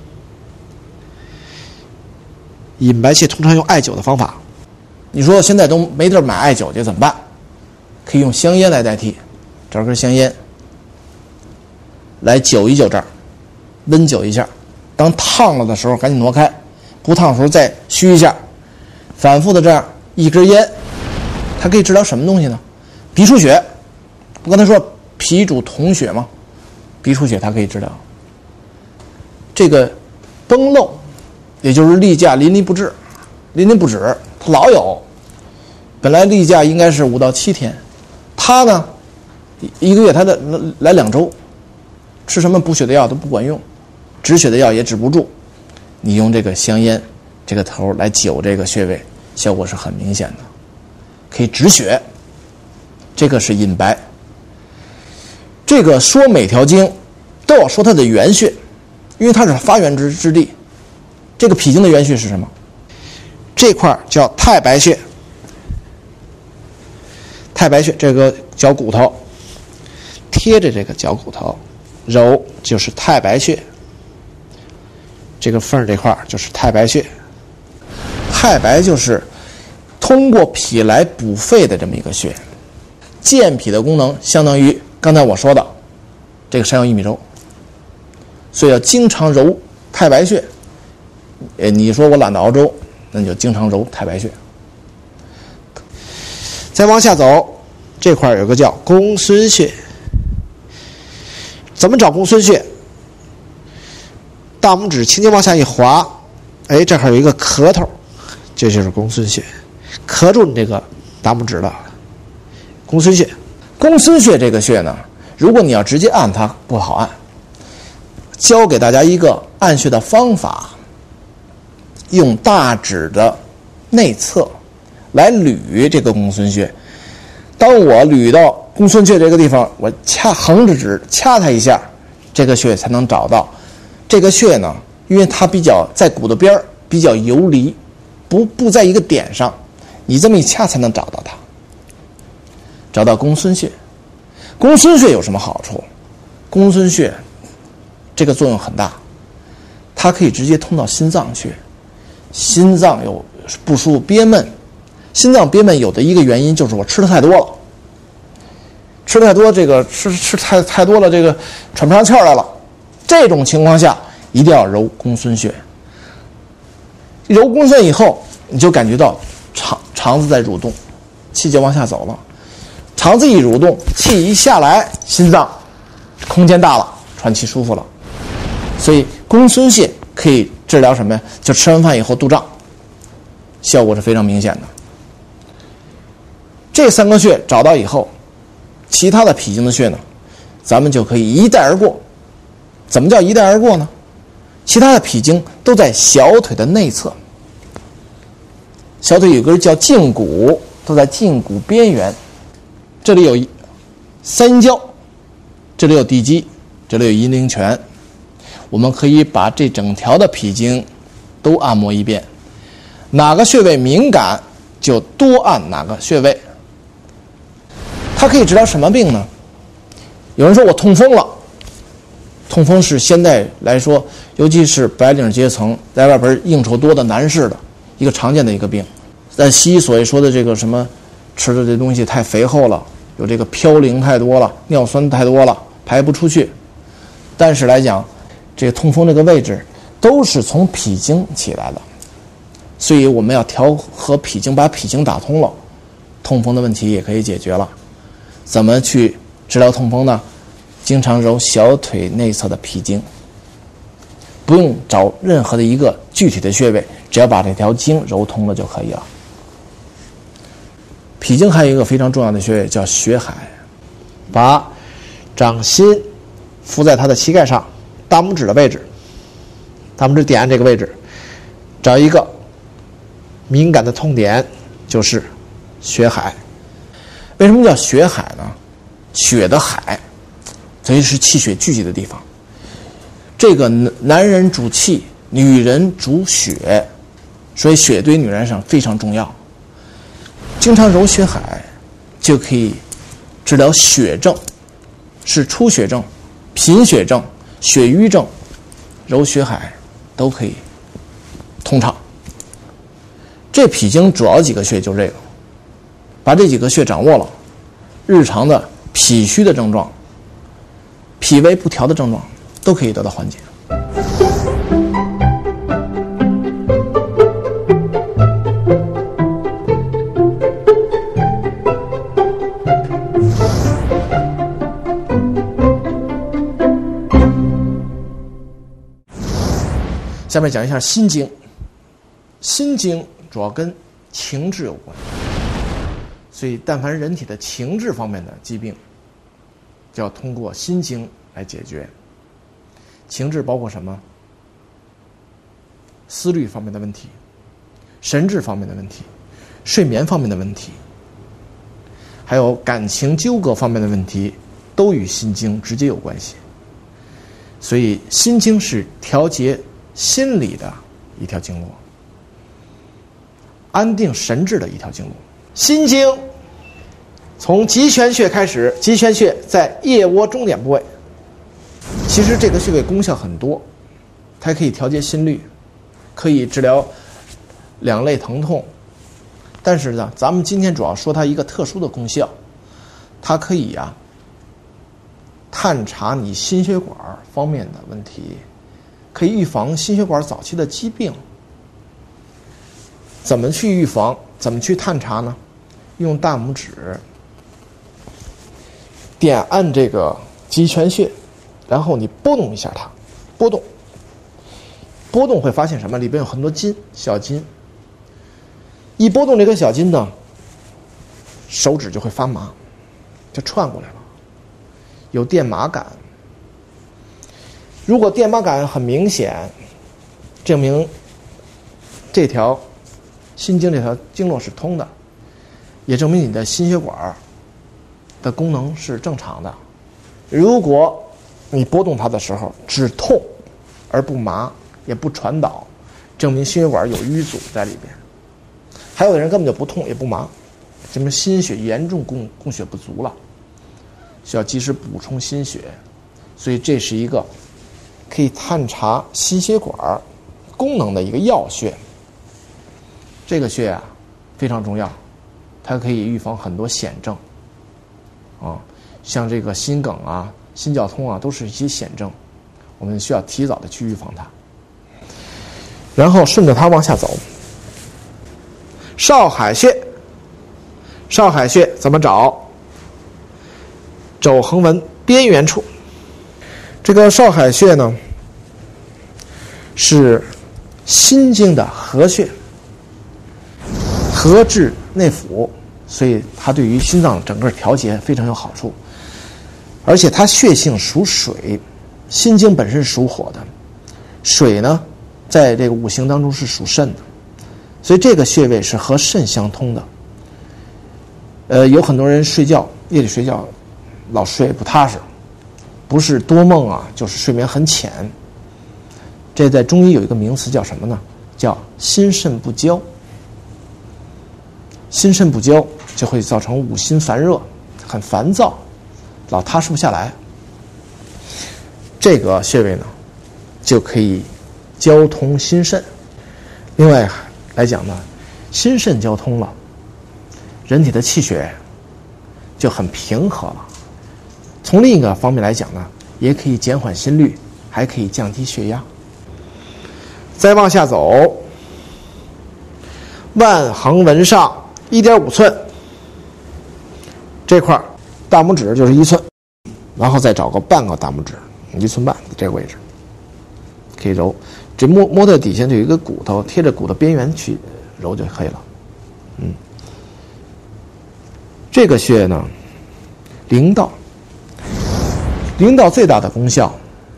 S2: 隐白穴通常用艾灸的方法。
S1: 你说现在都没地儿买艾灸去怎么办？可以用香烟来代替，找根香烟来灸一灸这儿，温灸一下。当烫了的时候赶紧挪开，不烫的时候再虚一下，反复的这样一根烟，它可以治疗什么东西呢？鼻出血，我刚才说脾主统血吗？鼻出血它可以治疗。这个崩漏，也就是例假淋漓不至，淋漓不止，它老有。本来例假应该是5到7天，它呢1个月它来2周，吃什么补血的药都不管用，止血的药也止不住。你用这个香烟这个头来灸这个穴位，效果是很明显的，可以止血。这个是隐白。这个说每条经都要说它的原穴，因为它是发源之地。这个脾经的原穴是什么？
S2: 这块叫太白穴。太白穴这个脚骨头贴着这个脚骨头揉就是太白穴，这个缝这块就是太白穴。
S1: 太白就是通过脾来补肺的这么一个穴，健脾的功能相当于刚才我说的这个山药薏米粥，所以要经常揉太白穴。你说我懒得熬粥，那你就经常揉太白穴。
S2: 再往下走，这块有个叫公孙穴。怎么找公孙穴？大拇指轻轻往下一滑，哎，这块有一个壳头，这就是公孙穴，壳住你这个大拇指了。公孙穴，
S1: 公孙穴这个穴呢，如果你要直接按它不好按，教给大家一个按穴的方法，用大指的内侧来捋这个公孙穴。当我捋到公孙穴这个地方，我横着指掐它一下，这个穴才能找到。这个穴呢，因为它比较在骨的边儿，比较游离，不在一个点上，你这么一掐才能找到它。找到公孙穴。公孙穴有什么好处？公孙穴这个作用很大，它可以直接通到心脏穴。心脏有不舒服憋闷，心脏憋闷有的一个原因就是我吃的太多了，吃太多这个吃太多了，这个喘不上气儿来了。这种情况下一定要揉公孙穴。揉公孙以后，你就感觉到肠子在蠕动，气就往下走了。肠子一蠕动，气一下来，心脏空间大了，喘气舒服了。所以公孙穴可以治疗什么呀？就吃完饭以后肚胀，效果是非常明显的。这3个穴找到以后，其他的脾经的穴呢，咱们就可以一带而过。怎么叫一带而过呢？其他的脾经都在小腿的内侧，小腿有根叫胫骨，都在胫骨边缘。这里有三阴交，这里有地基，这里有阴陵泉。我们可以把这整条的脾经都按摩一遍，哪个穴位敏感就多按哪个穴位。它可以治疗什么病呢？有人说我痛风了，痛风是现在来说，尤其是白领阶层在外边应酬多的男士的一个常见的一个病。在西医所谓说的这个什么吃的这东西太肥厚了，有这个嘌呤太多了，尿酸太多了，排不出去。但是来讲，这个痛风这个位置都是从脾经起来的，所以我们要调和脾经，把脾经打通了，痛风的问题也可以解决了。怎么去治疗痛风呢？经常揉小腿内侧的脾经，不用找任何的一个具体的穴位，只要把这条经揉通了就可以了。脾经还有一个非常重要的穴位叫血海，
S2: 把掌心敷在他的膝盖上，大拇指的位置，大拇指点按这个位置，找一个敏感的痛点，就是血海。
S1: 为什么叫血海呢？血的海，所以是气血聚集的地方。这个男人主气，女人主血，所以血对女人来讲非常重要。经常揉血海，就可以治疗血症， 是出血症、贫血症、血瘀症、揉血海都可以通畅。这脾经主要几个穴就是这个，把这几个穴掌握了，日常的脾虚的症状、脾胃不调的症状都可以得到缓解。下面讲一下心经。心经主要跟情志有关，所以但凡人体的情志方面的疾病，就要通过心经来解决。情志包括什么？思虑方面的问题，神志方面的问题，睡眠方面的问题，还有感情纠葛方面的问题，都与心经直接有关系。所以心经是调节心理的一条经络，安定神志的一条经络。心经从极泉穴开始，极泉穴在腋窝中点部位。其实这个穴位功效很多，它可以调节心率，可以治疗两肋疼痛。但是呢，咱们今天主要说它一个特殊的功效，它可以探查你心血管方面的问题，可以预防心血管早期的疾病。怎么去预防？怎么去探查呢？用大拇指点按这个极泉穴，然后你拨动一下它，拨动会发现什么？里边有很多筋，小筋。一拨动这个小筋呢，手指就会发麻，就串过来了，有电麻感。如果电麻感很明显，证明这条心经这条经络是通的，也证明你的心血管的功能是正常的。如果你拨动它的时候只痛而不麻也不传导，证明心血管有淤阻在里边。还有的人根本就不痛也不麻，证明心血严重供血不足了，需要及时补充心血。所以这是一个可以探查心血管功能的一个要穴。这个穴非常重要，它可以预防很多险症像这个心梗心绞痛都是一些险症，我们需要提早的去预防它。然后顺着它往下走，少海穴。少海穴怎么找？肘横纹边缘处。这个少海穴呢，是心经的合穴，合治内腑，所以它对于心脏整个调节非常有好处。而且它血性属水，心经本身属火的，水呢在这个五行当中是属肾的，所以这个穴位是和肾相通的。有很多人夜里睡觉老睡不踏实，不是多梦就是睡眠很浅。这在中医有一个名词叫什么呢？叫心肾不交。心肾不交就会造成五心烦热，很烦躁，老踏实不下来。这个穴位呢就可以交通心肾。另外来讲呢，心肾交通了，人体的气血就很平和了。从另一个方面来讲呢，也可以减缓心率，还可以降低血压。再往下走，腕横纹上1.5寸，这块大拇指就是1寸，然后再找个半个大拇指1寸半这个位置可以揉。这摸到底下就有一个骨头，贴着骨头边缘去揉就可以了。这个穴呢，灵道。灵道最大的功效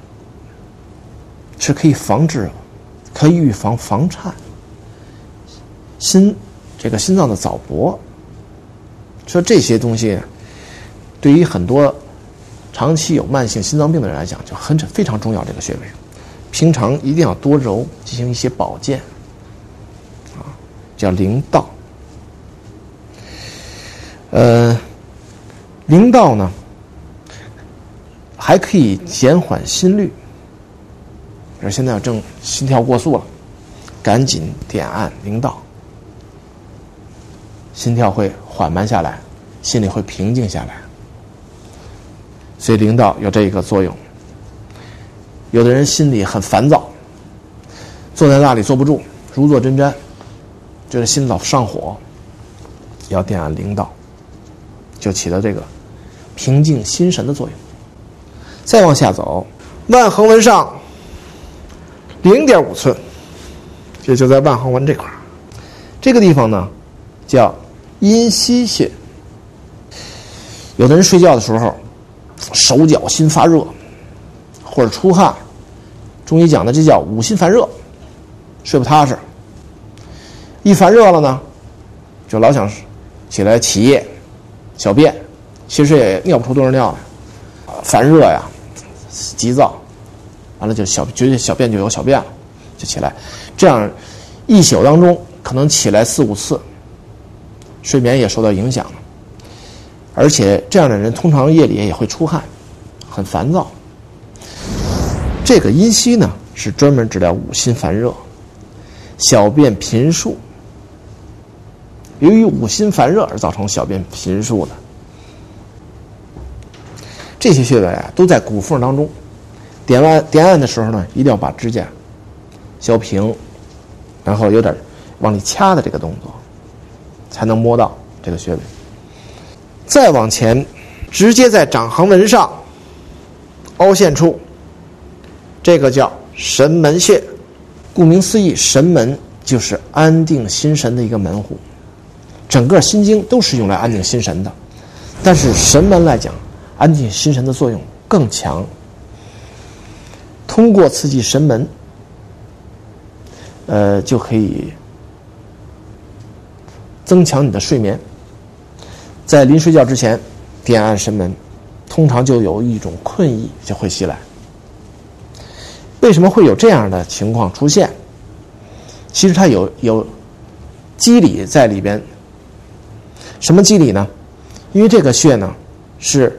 S1: 是可以防治，可以预防房颤、心脏的早搏。说这些东西对于很多长期有慢性心脏病的人来讲就非常重要。这个穴位平常一定要多揉，进行一些保健叫灵道。灵道呢还可以减缓心率。比如现在正心跳过速了，赶紧点按灵道，心跳会缓慢下来，心里会平静下来。所以灵道有这个作用。有的人心里很烦躁，坐在那里坐不住，如坐针毡，觉得心老上火，要点按灵道，就起到这个平静心神的作用。再往下走，腕横纹上 0.5 寸，这就在腕横纹这块，这个地方呢叫阴溪穴。有的人睡觉的时候手脚心发热或者出汗，中医讲的这叫五心烦热，睡不踏实。一烦热了呢，就老想起来起夜小便，其实也尿不出多少尿来，烦热呀，急躁，完了就觉得小便就有小便了，就起来。这样一宿当中可能起来4、5次，睡眠也受到影响了。而且这样的人通常夜里也会出汗，很烦躁。这个阴溪呢是专门治疗五心烦热、小便频数，由于五心烦热而造成小便频数的。这些穴位啊都在骨缝当中，点按的时候呢，一定要把指甲削平，然后有点往里掐的这个动作，才能摸到这个穴位。再往前，直接在掌横纹上凹陷处，这个叫神门穴。顾名思义，神门就是安定心神的一个门户，整个心经都是用来安定心神的，但是神门来讲，安定心神的作用更强。通过刺激神门，就可以增强你的睡眠。在临睡觉之前点按神门，通常就有一种困意就会袭来。为什么会有这样的情况出现？其实它有机理在里边。什么机理呢？因为这个穴呢是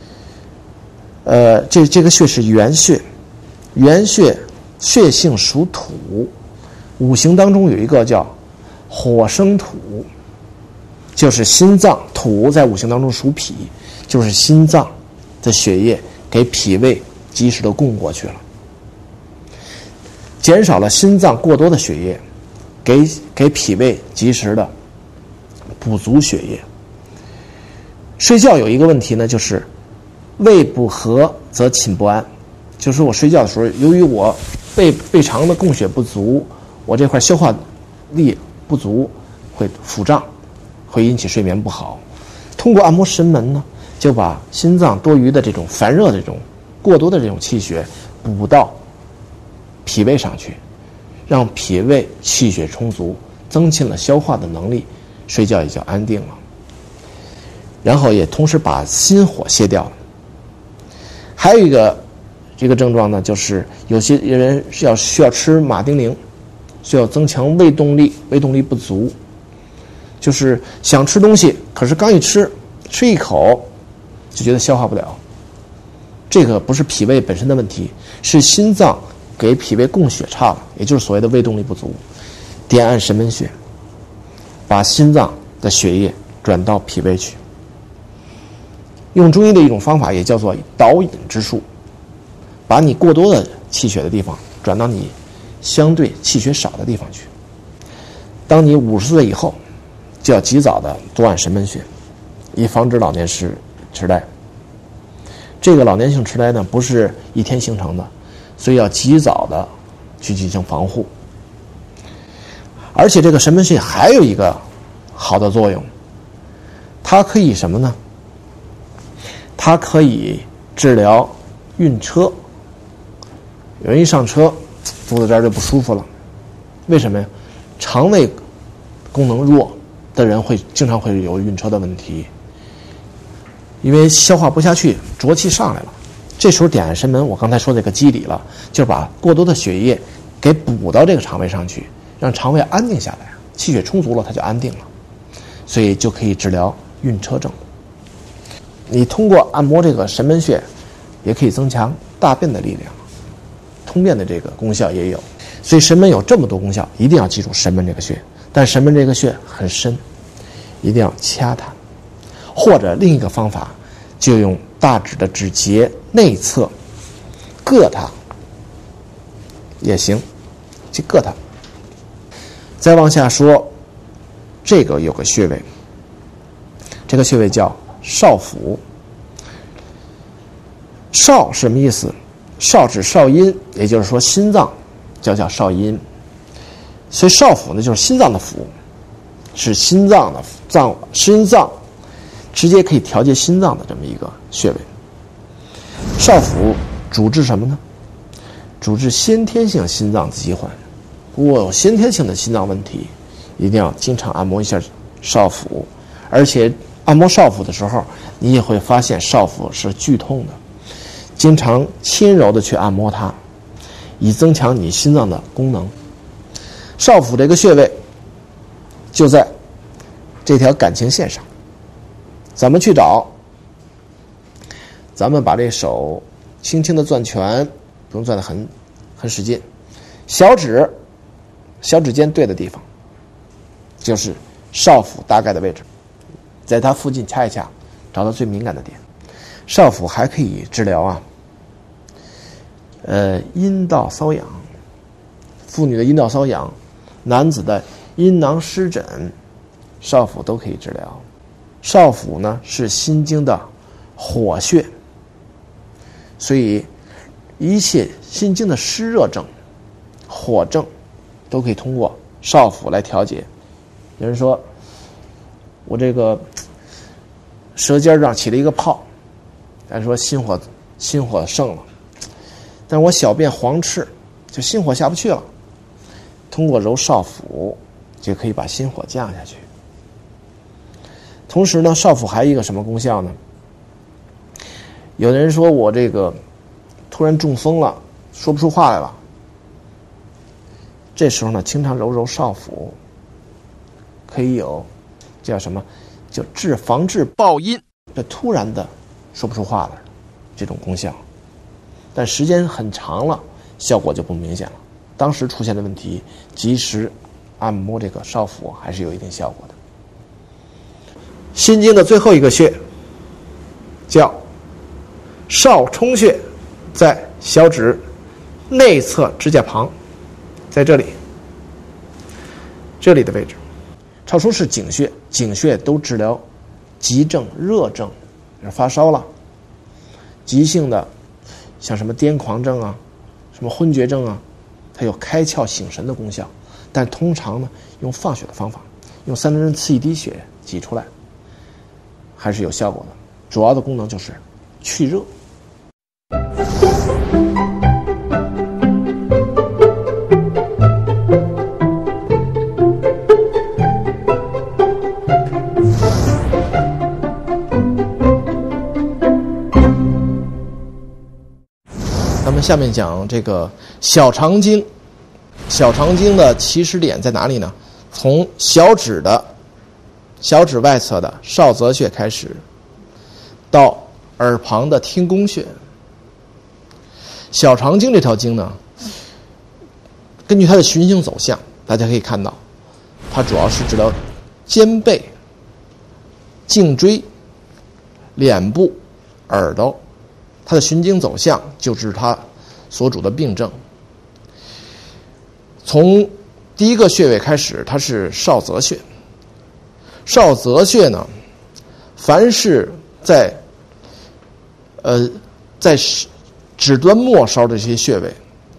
S1: 这个穴是元穴，元穴穴性属土，五行当中有一个叫火生土，就是心脏。土在五行当中属脾，就是心脏的血液给脾胃及时的供过去了，减少了心脏过多的血液，给脾胃及时的补足血液。睡觉有一个问题呢，就是胃不和则寝不安，就是我睡觉的时候，由于我胃肠的供血不足，我这块消化力不足，会腹胀，会引起睡眠不好。通过按摩神门呢，就把心脏多余的这种烦热的这种过多的这种气血补到脾胃上去，让脾胃气血充足，增进了消化的能力，睡觉也就安定了。然后也同时把心火泄掉了。还有一个这个症状呢，就是有些人需要吃马丁啉，需要增强胃动力，胃动力不足，就是想吃东西，可是刚一吃一口就觉得消化不了。这个不是脾胃本身的问题，是心脏给脾胃供血差了，也就是所谓的胃动力不足。点按神门穴，把心脏的血液转到脾胃去。用中医的一种方法也叫做导引之术，把你过多的气血的地方转到你相对气血少的地方去。当你50岁以后，就要及早的多按神门穴，以防止老年痴呆。这个老年性痴呆呢，不是一天形成的，所以要及早的去进行防护。而且这个神门穴还有一个好的作用，它可以什么呢？它可以治疗晕车。有人一上车，肚子这儿就不舒服了，为什么呀？肠胃功能弱的人经常会有晕车的问题，因为消化不下去，浊气上来了。这时候点按神门，我刚才说这个机理了，就是把过多的血液给补到这个肠胃上去，让肠胃安定下来，气血充足了，它就安定了，所以就可以治疗晕车症。你通过按摩这个神门穴，
S2: 也可以增强大便的力量，通便的这个功效也有。所以神门有这么多功效，一定要记住神门这个穴。但神门这个穴很深，一定要掐它，或者另一个方法就用大指的指节内侧硌它也行，去硌它。再往下说，这个有个穴位，这个穴位叫少府。少什么意思？少指少阴，也就是说心脏叫少阴，所以少府呢就是心脏的府，是心脏的心脏直接可以调节心脏的这么一个穴位。少府主治什么呢？主治先天性心脏疾患。如果有先天性的心脏问题，一定要经常按摩一下少府，而且按摩少府的时候，你也会发现少府是剧痛的，经常轻柔的去按摩它，以增强你心脏的功能。少府这个穴位就在这条感情线上，怎么去找？咱们把这手轻轻的攥拳，不用攥得很使劲，小指尖对的地方就是少府大概的位置，在它附近掐一掐，找到最敏感的点。少府还可以治疗阴道瘙痒，妇女的阴道瘙痒，男子的阴囊湿疹，少府都可以治疗。少府呢是心经的火穴，所以一切心经的湿热症、火症都可以通过少府来调节。有人说我这个舌尖上起了一个泡，但是说心火盛了，但是我小便黄赤，就心火下不去了，通过揉少府就可以把心火降下去。同时呢，少府还有一个什么功效呢？有的人说我这个突然中风了，说不出话来了，这时候呢，经常揉揉少府，可以有叫什么，就防治爆音，这突然的说不出话来这种功效。但时间很长了，效果就不明显了。当时出现的问题，及时按摩这个少府还是有一定效果的。心经的最后一个穴叫少冲穴，在小指内侧指甲旁，在这里的位置。少冲是井穴，井穴都治疗急症、热症，发烧了，急性的像什么癫狂症啊，什么昏厥症啊，它有开窍醒神的功效。但通常呢，用放血的方法，用3针刺一滴血挤出来，还是有效果的。主要的功能就是去热。咱们下面讲这个小肠经。小肠经的起始点在哪里呢？从小指外侧的少泽穴开始，到耳旁的听宫穴。小肠经这条经呢，根据它的循行走向，大家可以看到，它主要是治疗肩背、颈椎、脸部、耳朵，它的循经走向就是它所主的病症。从第一个穴位开始，它是少泽穴。少泽穴呢，凡是在指端末梢的这些穴位，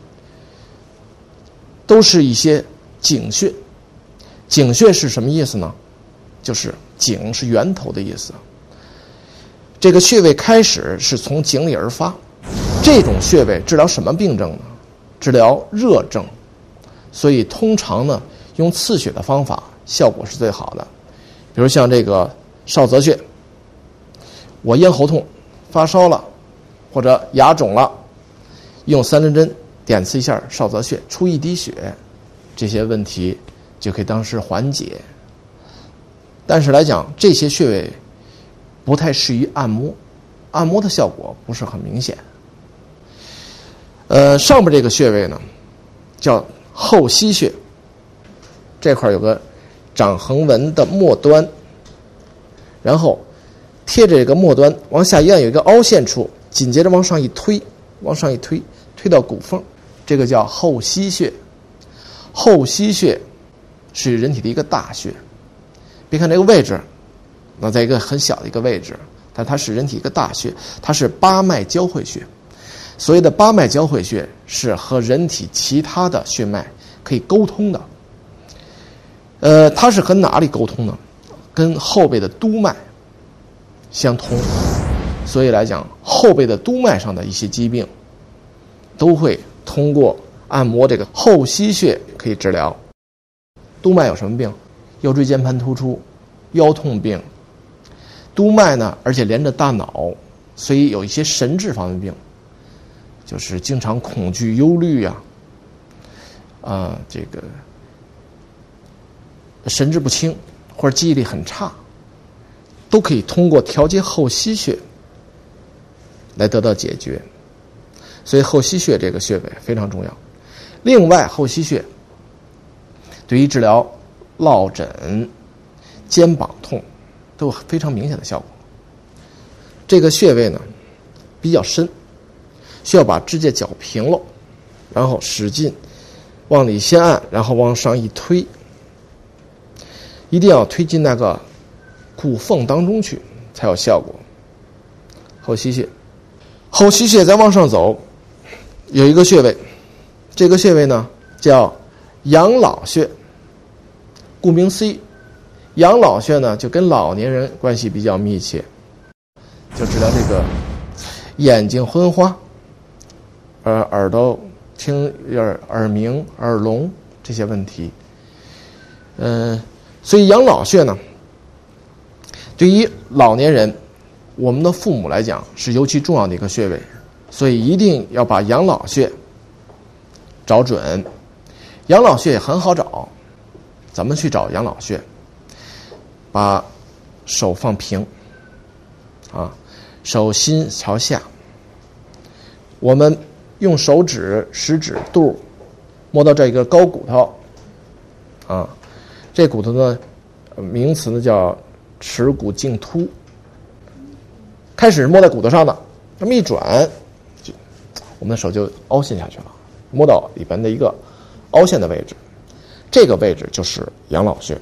S2: 都是一些井穴。井穴是什么意思呢？就是井是源头的意思。这个穴位开始是从井里而发。这种穴位治疗什么病症呢？治疗热症。所以通常呢，用刺血的方法效果是最好的。比如像这个少泽穴，我咽喉痛、发烧了，或者牙肿了，用3针针点刺一下少泽穴，出一滴血，这些问题就可以当时缓解。但是来讲，这些穴位不太适于按摩，按摩的效果不是很明显。
S1: 上边这个穴位呢叫后溪穴，这块有个掌横纹的末端，然后贴着这个末端往下一按，有一个凹陷处，紧接着往上一推，推到骨缝，这个叫后溪穴。后溪穴是人体的一个大穴，别看这个位置那在一个很小的一个位置，但它是人体一个大穴，它是八脉交汇穴。所谓的八脉交汇穴是和人体其他的穴脉可以沟通的。它是和哪里沟通呢？跟后背的督脉相通。所以来讲，后背的督脉上的一些疾病都会通过按摩这个后溪穴可以治疗。督脉有什么病？腰椎间盘突出、腰痛病。督脉呢，而且连着大脑，所以有一些神志方面病，就是经常恐惧、忧虑这个神志不清或者记忆力很差，都可以通过调节后溪穴来得到解决。所以后溪穴这个穴位非常重要。另外，后溪穴对于治疗落枕、肩膀痛都有非常明显的效果。这个穴位呢比较深，需要把指甲绞平了，然后使劲往里先按，然后往上一推，一定要推进那个骨缝当中去才有效果。后溪穴，后溪穴再往上走有一个穴位，这个穴位呢叫养老穴。顾名思义，养老穴呢就跟老年人关系比较密切，就治疗这个眼睛昏花、耳朵听耳鸣、耳聋这些问题。所以养老穴呢，对于老年人，我们的父母来讲是尤其重要的一个穴位，所以一定要把养老穴找准。养老穴也很好找，怎么去找养老穴？把手放平，手心朝下，我们用手指、食指肚摸到这个高骨头，这骨头呢，名词呢叫耻骨茎突。开始摸在骨头上的，这么一转，我们的手就凹陷下去了，摸到里边的一个凹陷的位置，这个位置就是养老穴。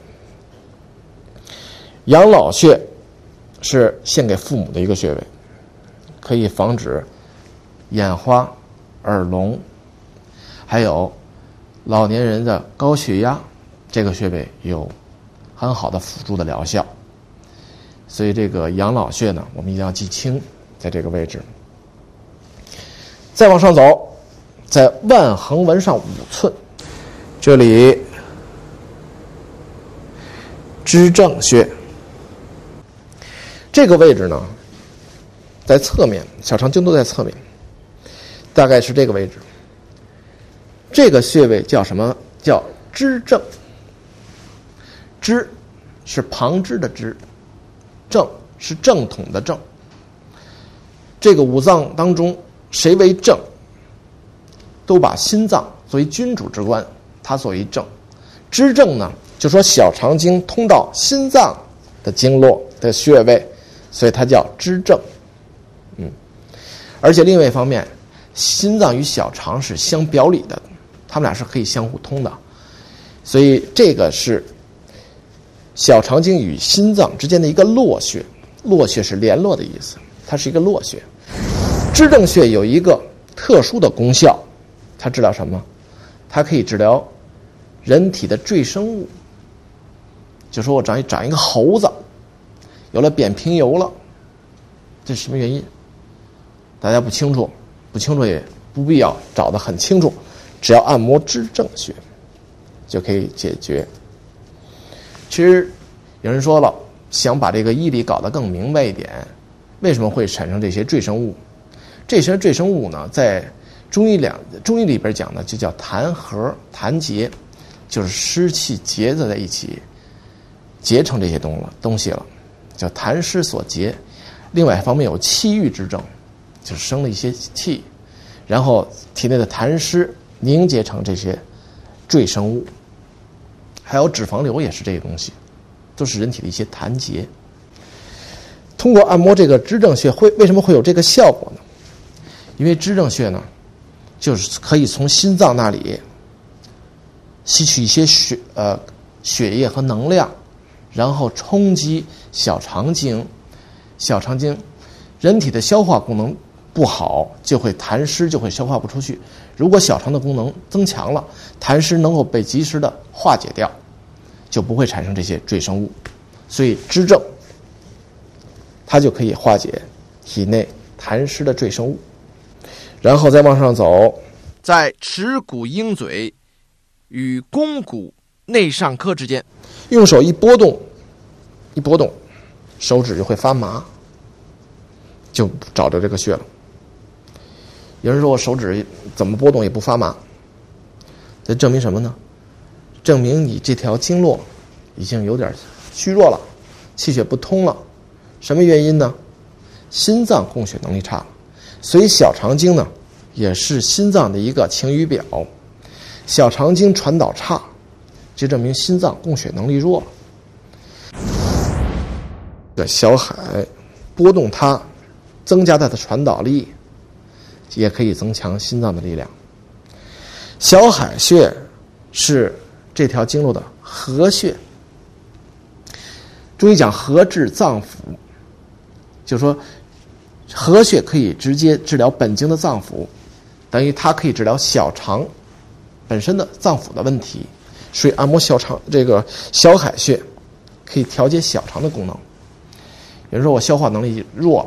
S1: 养老穴是献给父母的一个穴位，可以防止眼花、耳聋，还有老年人的高血压，这个穴位有很好的辅助的疗效。所以这个养老穴呢，我们一定要记清，在这个位置。再往上走，在腕横纹上5寸，这里支正穴。这个位置呢，在侧面，小肠经都在侧面，大概是这个位置。这个穴位叫什么？叫支正。支是旁支的支，正是正统的正。这个五脏当中，谁为正，都把心脏作为君主之官，它作为正。支正呢，就说小肠经通到心脏的经络的穴位，所以它叫支正。而且另外一方面，心脏与小肠是相表里的，它们俩是可以相互通的，所以这个是小肠经与心脏之间的一个络穴。络穴是联络的意思，它是一个络穴。支正穴有一个特殊的功效，它治疗什么？它可以治疗人体的赘生物。就说我长一个猴子，有了扁平疣了，这是什么原因？大家不清楚也不必要找得很清楚，只要按摩支正穴就可以解决。其实有人说了，想把这个医理搞得更明白一点，为什么会产生这些赘生物？这些赘生物呢，在中医里边讲呢，就叫痰核、痰结，就是湿气结在一起，结成这些东西了，叫痰湿所结。另外一方面有气郁之症，就是生了一些气， 然后体内的痰湿凝结成这些赘生物，还有脂肪瘤也是这个东西，都是人体的一些痰结。通过按摩这个支正穴为什么会有这个效果呢？因为支正穴呢，就是可以从心脏那里吸取一些血液和能量，然后冲击小肠经。小肠经人体的消化功能不好，就会痰湿就会消化不出去。如果小肠的功能增强了，痰湿能够被及时的化解掉，就不会产生这些赘生物。所以支正它就可以化解体内痰湿的赘生物。然后再往上走，在耻骨鹰嘴与肱骨内上髁之间，用手一拨动，手指就会发麻，就找着这个穴了。有人说我手指怎么拨动也不发麻，这证明什么呢？证明你这条经络已经有点虚弱了，气血不通了。什么原因呢？心脏供血能力差了。所以小肠经呢，也是心脏的一个晴雨表。小肠经传导差，就证明心脏供血能力弱了。小海拨动它，增加它的传导力，也可以增强心脏的力量。小海穴是这条经络的合穴。中医讲合治脏腑，就是说合穴可以直接治疗本经的脏腑，等于它可以治疗小肠本身的脏腑的问题。所以按摩小肠这个小海穴可以调节小肠的功能。有人说我消化能力弱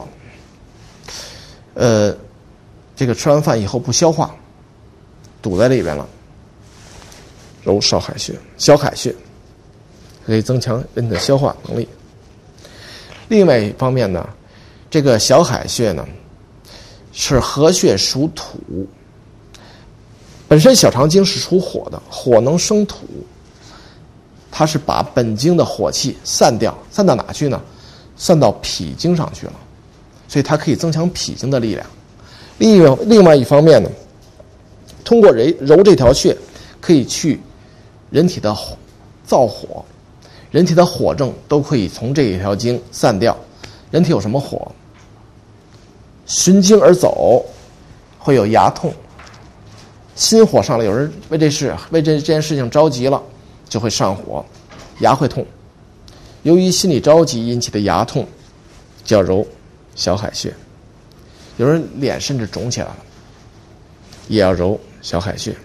S1: 了，这个吃完饭以后不消化，堵在里边了，揉小海穴可以增强人的消化能力。另外一方面呢，这个小海穴呢是合穴，属土。本身小肠经是属火的，火能生土，它是把本经的火气散掉，散到哪去呢？散到脾经上去了，所以它可以增强脾经的力量。另外一方面呢，通过揉这条穴，可以去人体的燥火，人体的火症都可以从这一条经散掉。人体有什么火？循经而走，会有牙痛，心火上来，有人为这件事情着急了，就会上火，牙会痛。由于心理着急引起的牙痛，就要揉小海穴。有人脸甚至肿起来了，也要揉小海穴。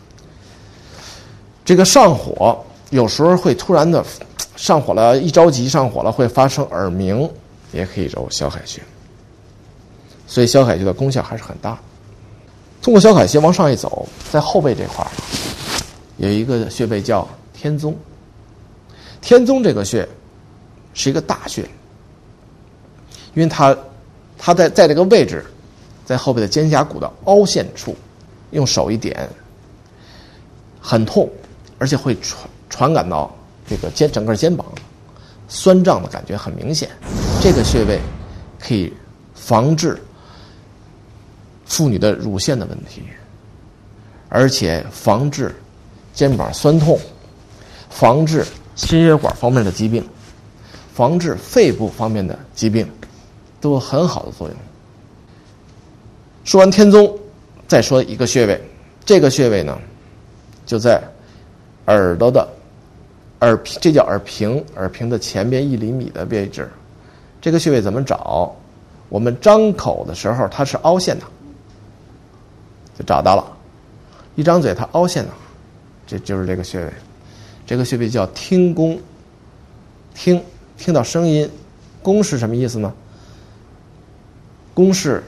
S1: 这个上火有时候会突然的上火了，一着急上火了会发生耳鸣，也可以揉小海穴。所以小海穴的功效还是很大。通过小海穴往上一走，在后背这块有一个穴位叫天宗。天宗这个穴是一个大穴，因为它在这个位置，在后背的肩胛骨的凹陷处，用手一点，很痛，而且会传感到这个整个肩膀，酸胀的感觉很明显。这个穴位可以防治妇女的乳腺的问题，而且防治肩膀酸痛，防治心血管方面的疾病，防治肺部方面的疾病，都有很好的作用。说完天宗，再说一个穴位，这个穴位呢，就在耳朵的这叫耳屏的前边1厘米的位置。这个穴位怎么找？我们张口的时候它是凹陷的，就找到了。一张嘴它凹陷的，这就是这个穴位。这个穴位叫听宫，听到声音。宫是什么意思呢？宫是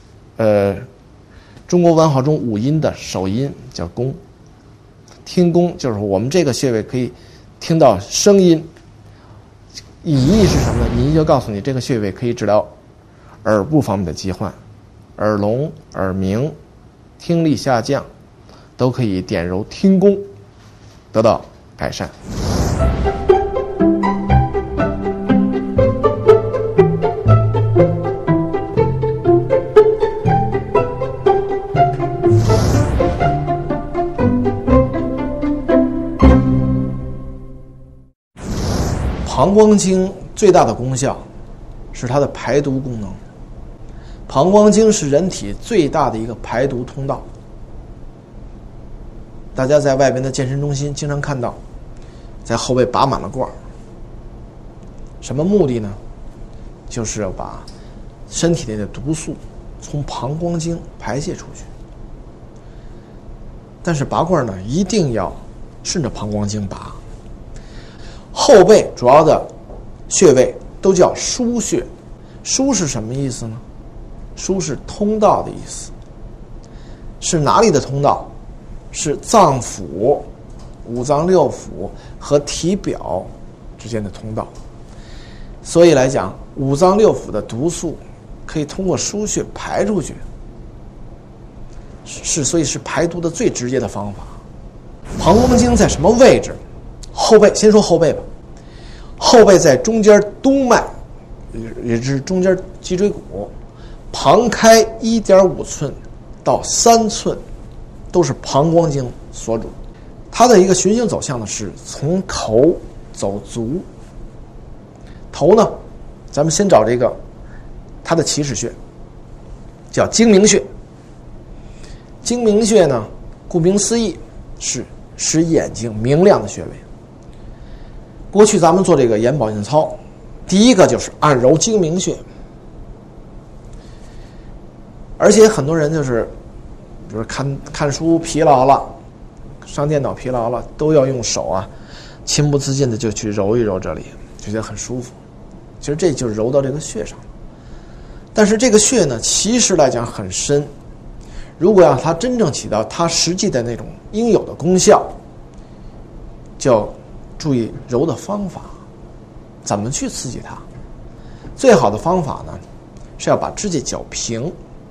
S1: 中国文化中5音的首音，叫宫。听宫就是我们这个穴位可以听到声音。隐意是什么呢？隐意就告诉你这个穴位可以治疗耳部方面的疾患，耳聋、耳鸣、听力下降，都可以点揉听宫得到改善。 膀胱经最大的功效是它的排毒功能。膀胱经是人体最大的一个排毒通道。大家在外边的健身中心经常看到，在后背拔满了罐儿，什么目的呢？就是要把身体内的毒素从膀胱经排泄出去。但是拔罐呢，一定要顺着膀胱经拔。后背主要的穴位都叫腧穴，腧是什么意思呢？腧是通道的意思。是哪里的通道？是脏腑、五脏六腑和体表之间的通道。所以来讲，五脏六腑的毒素可以通过腧穴排出去，所以是排毒的最直接的方法。膀胱经在什么位置？后背，先说后背吧。后背在中间督脉，也就是中间脊椎骨，旁开1.5寸到3寸，都是膀胱经所主。它的一个循行走向呢，是从头走足。头呢，咱们先找这个它的起始穴，叫睛明穴。睛明穴呢，顾名思义是使眼睛明亮的穴位。过去咱们做这个眼保健操，第一个就是按揉睛明穴。而且很多人就是比如看书疲劳了，上电脑疲劳了，都要用手啊情不自禁的就去揉一揉这里，就觉得很舒服。其实这就是揉到这个穴上。但是这个穴呢，其实来讲很深，如果让它真正起到它实际的那种应有的功效，就要注意揉的方法，怎么去刺激它。最好的方法呢，是要把指甲绞平，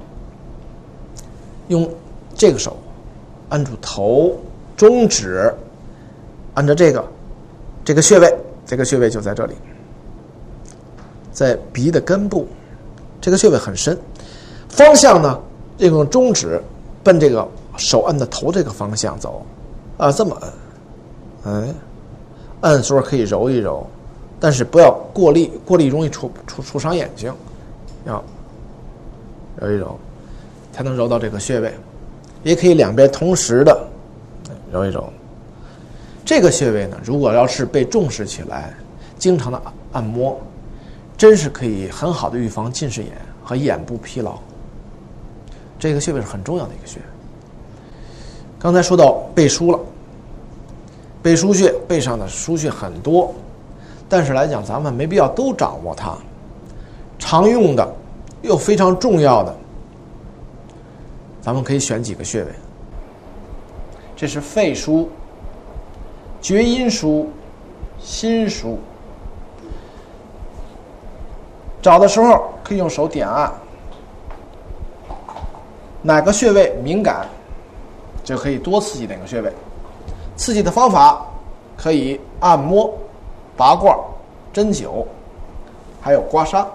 S1: 用这个手按住头，中指按照这个穴位，这个穴位就在这里，在鼻的根部，这个穴位很深。方向呢，用中指奔这个手按的头这个方向走，这么按，按的时候可以揉一揉，但是不要过力，过力容易触伤眼睛，要揉一揉，才能揉到这个穴位。也可以两边同时的揉一揉。这个穴位呢，如果要是被重视起来，经常的按摩，真是可以很好的预防近视眼和眼部疲劳。这个穴位是很重要的一个穴。刚才说到背腧了，背腧穴，背上的腧穴很多，但是来讲咱们没必要都掌握它。常用的又非常重要的，咱们可以选几个穴位。这是肺腧、厥阴腧、心腧。找的时候可以用手点按，哪个穴位敏感，就可以多刺激哪个穴位。刺激的方法可以按摩、拔罐、针灸，还有刮痧。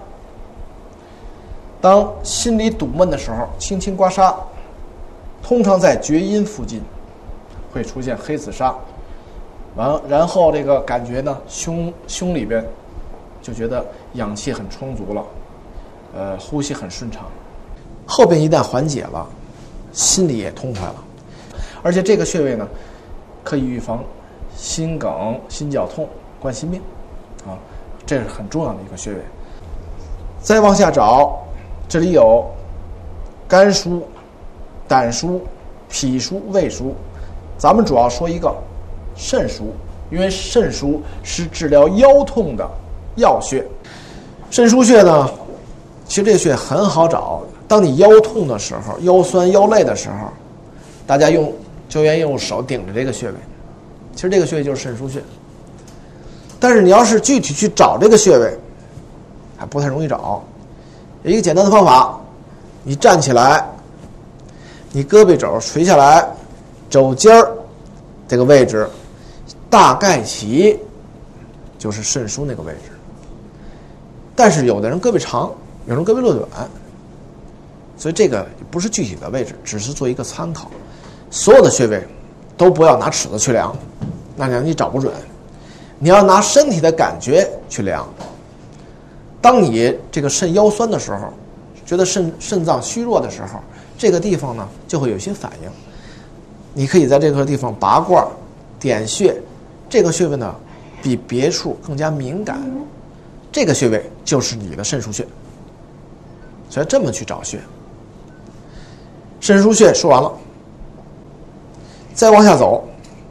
S1: 当心里堵闷的时候，轻轻刮痧，通常在厥阴附近会出现黑紫砂，然后这个感觉呢，胸里边就觉得氧气很充足了，呼吸很顺畅。后边一旦缓解了，心里也痛快了。而且这个穴位呢，可以预防心梗、心绞痛、冠心病，这是很重要的一个穴位。再往下找，这里有肝腧、胆腧、脾腧、胃腧，咱们主要说一个肾腧，因为肾腧是治疗腰痛的要穴。肾腧穴呢，其实这个穴很好找。当你腰痛的时候，腰酸腰累的时候，大家就愿意用手顶着这个穴位。其实这个穴位就是肾腧穴。但是你要是具体去找这个穴位，还不太容易找。有一个简单的方法，你站起来，你胳膊肘垂下来，肘尖儿这个位置大概齐就是肾腧那个位置。但是有的人胳膊长，有人胳膊落短，所以这个不是具体的位置，只是做一个参考。所有的穴位都不要拿尺子去量，那样你找不准。 你要拿身体的感觉去量。当你这个肾腰酸的时候，觉得肾脏虚弱的时候，这个地方呢就会有一些反应。你可以在这个地方拔罐点穴，这个穴位呢比别处更加敏感，这个穴位就是你的肾腧穴。所以这么去找穴。肾腧穴说完了，再往下走，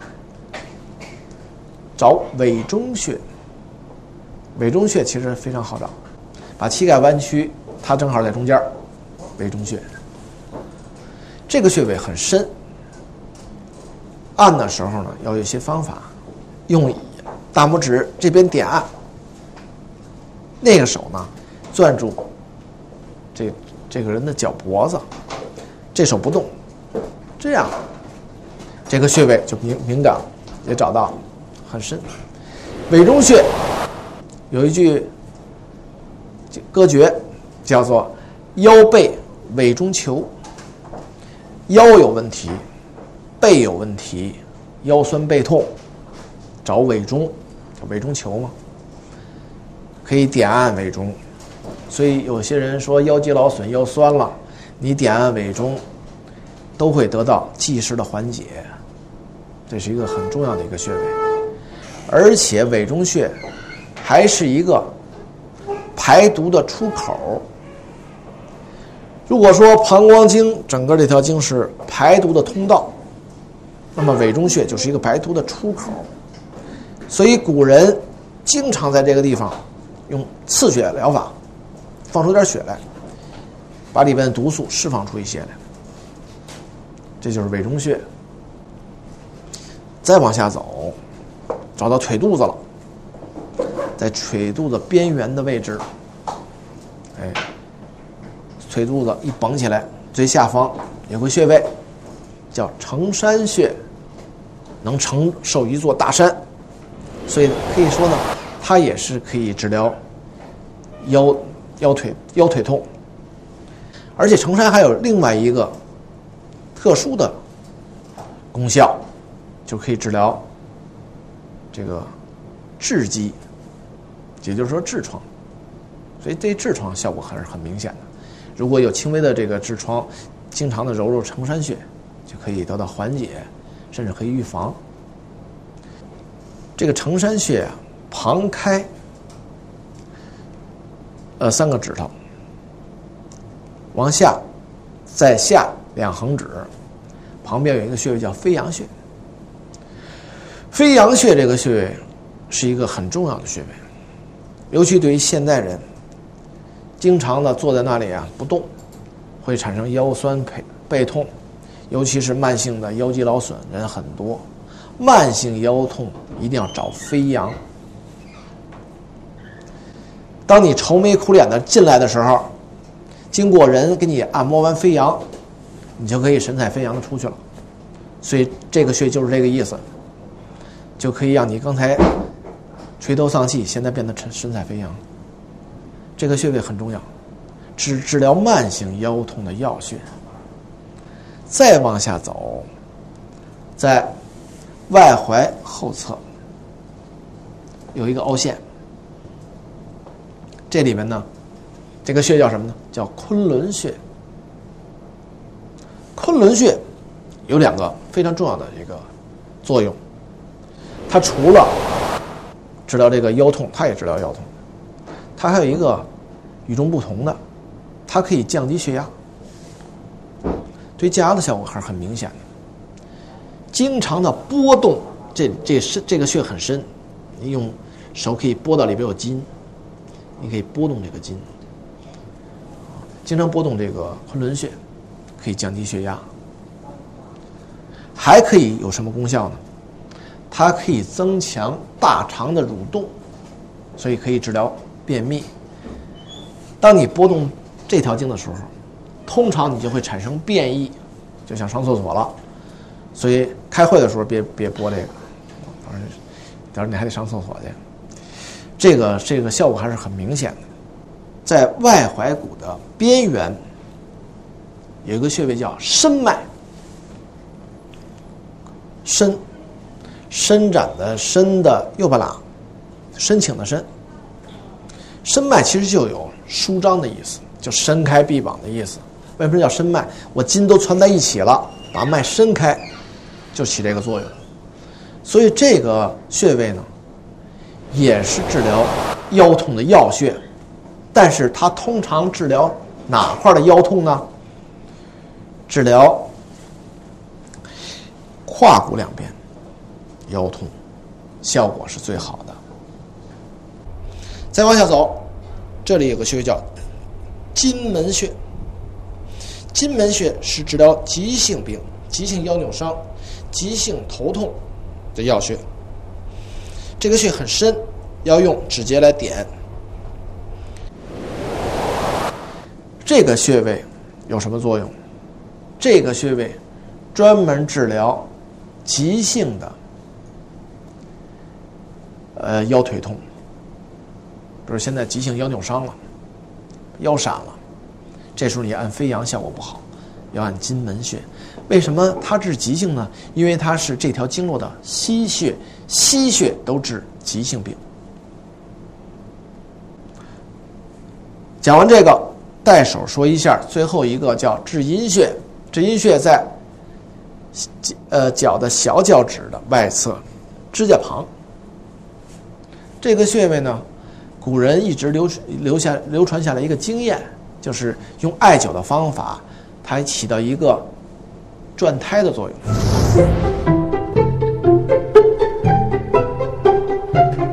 S1: 找委中穴。委中穴其实非常好找，把膝盖弯曲，它正好在中间，委中穴。这个穴位很深，按的时候呢要有一些方法，用大拇指这边点按，那个手呢攥住这个人的脚脖子，这手不动，这样这个穴位就敏感，也找到很深。委中穴有一句歌诀叫做腰背委中求，腰有问题，背有问题，腰酸背痛，找委中，委中求嘛，可以点按委中。所以有些人说腰肌劳损、腰酸了，你点按委中都会得到即时的缓解，这是一个很重要的一个穴位。而且委中穴还是一个排毒的出口。如果说膀胱经整个这条经是排毒的通道，那么委中穴就是一个排毒的出口。所以古人经常在这个地方用刺血疗法，放出点血来，把里面的毒素释放出一些来，这就是委中穴。再往下走，找到腿肚子了，在腿肚子边缘的位置，腿肚子一绷起来，最下方有个穴位叫承山穴，能承受一座大山，所以可以说呢，它也是可以治疗腰腿痛。而且承山还有另外一个特殊的功效，就可以治疗这个痔疾，也就是说痔疮，所以对痔疮效果还是很明显的。如果有轻微的这个痔疮，经常的揉揉承山穴，就可以得到缓解，甚至可以预防。这个承山穴啊，旁开3个指头，往下再下2横指，旁边有一个穴位叫飞扬穴。飞扬穴这个穴位是一个很重要的穴位，尤其对于现代人，经常的坐在那里不动，会产生腰酸背痛，尤其是慢性的腰肌劳损人很多，慢性腰痛一定要找飞扬。当你愁眉苦脸的进来的时候，经过人给你按摩完飞扬，你就可以神采飞扬的出去了。所以这个穴就是这个意思，就可以让你刚才垂头丧气，现在变得神采飞扬。这个穴位很重要，治疗慢性腰痛的要穴。再往下走，在外踝后侧有一个凹陷，这里面呢，这个穴叫什么呢？叫昆仑穴。昆仑穴有2个非常重要的一个作用，它除了治疗这个腰痛，它也治疗腰痛，它还有一个与众不同的，它可以降低血压，对降压的效果还是很明显的。经常的拨动这个穴很深，你用手可以拨到里边有筋，你可以拨动这个筋，经常拨动这个昆仑穴，可以降低血压。还可以有什么功效呢？它可以增强大肠的蠕动，所以可以治疗便秘。当你拨动这条经的时候，通常你就会产生便意，就想上厕所了。所以开会的时候别拨这个，到时候你还得上厕所去。这个效果还是很明显的。在外踝骨的边缘有一个穴位叫伸脉，伸展的伸的右半拉， 申请的申。申脉其实就有舒张的意思，就伸开臂膀的意思。为什么叫申脉？我筋都攒在一起了，把脉伸开，就起这个作用。所以这个穴位呢，也是治疗腰痛的要穴，但是它通常治疗哪块的腰痛呢？治疗胯骨两边腰痛，效果是最好的。再往下走，这里有个穴叫筋门穴。筋门穴是治疗急性病、急性腰扭伤、急性头痛的要穴。这个穴很深，要用指节来点。这个穴位有什么作用？这个穴位专门治疗急性的腰腿痛，比如现在急性腰扭伤了，腰闪了，这时候你按飞扬效果不好，要按筋门穴。为什么它治急性呢？因为它是这条经络的溪穴，溪穴都治急性病。讲完这个，带手说一下最后一个叫至阴穴。至阴穴在脚的小脚趾的外侧指甲旁。这个穴位呢，古人一直流传下来一个经验，就是用艾灸的方法，它起到一个转胎的作用。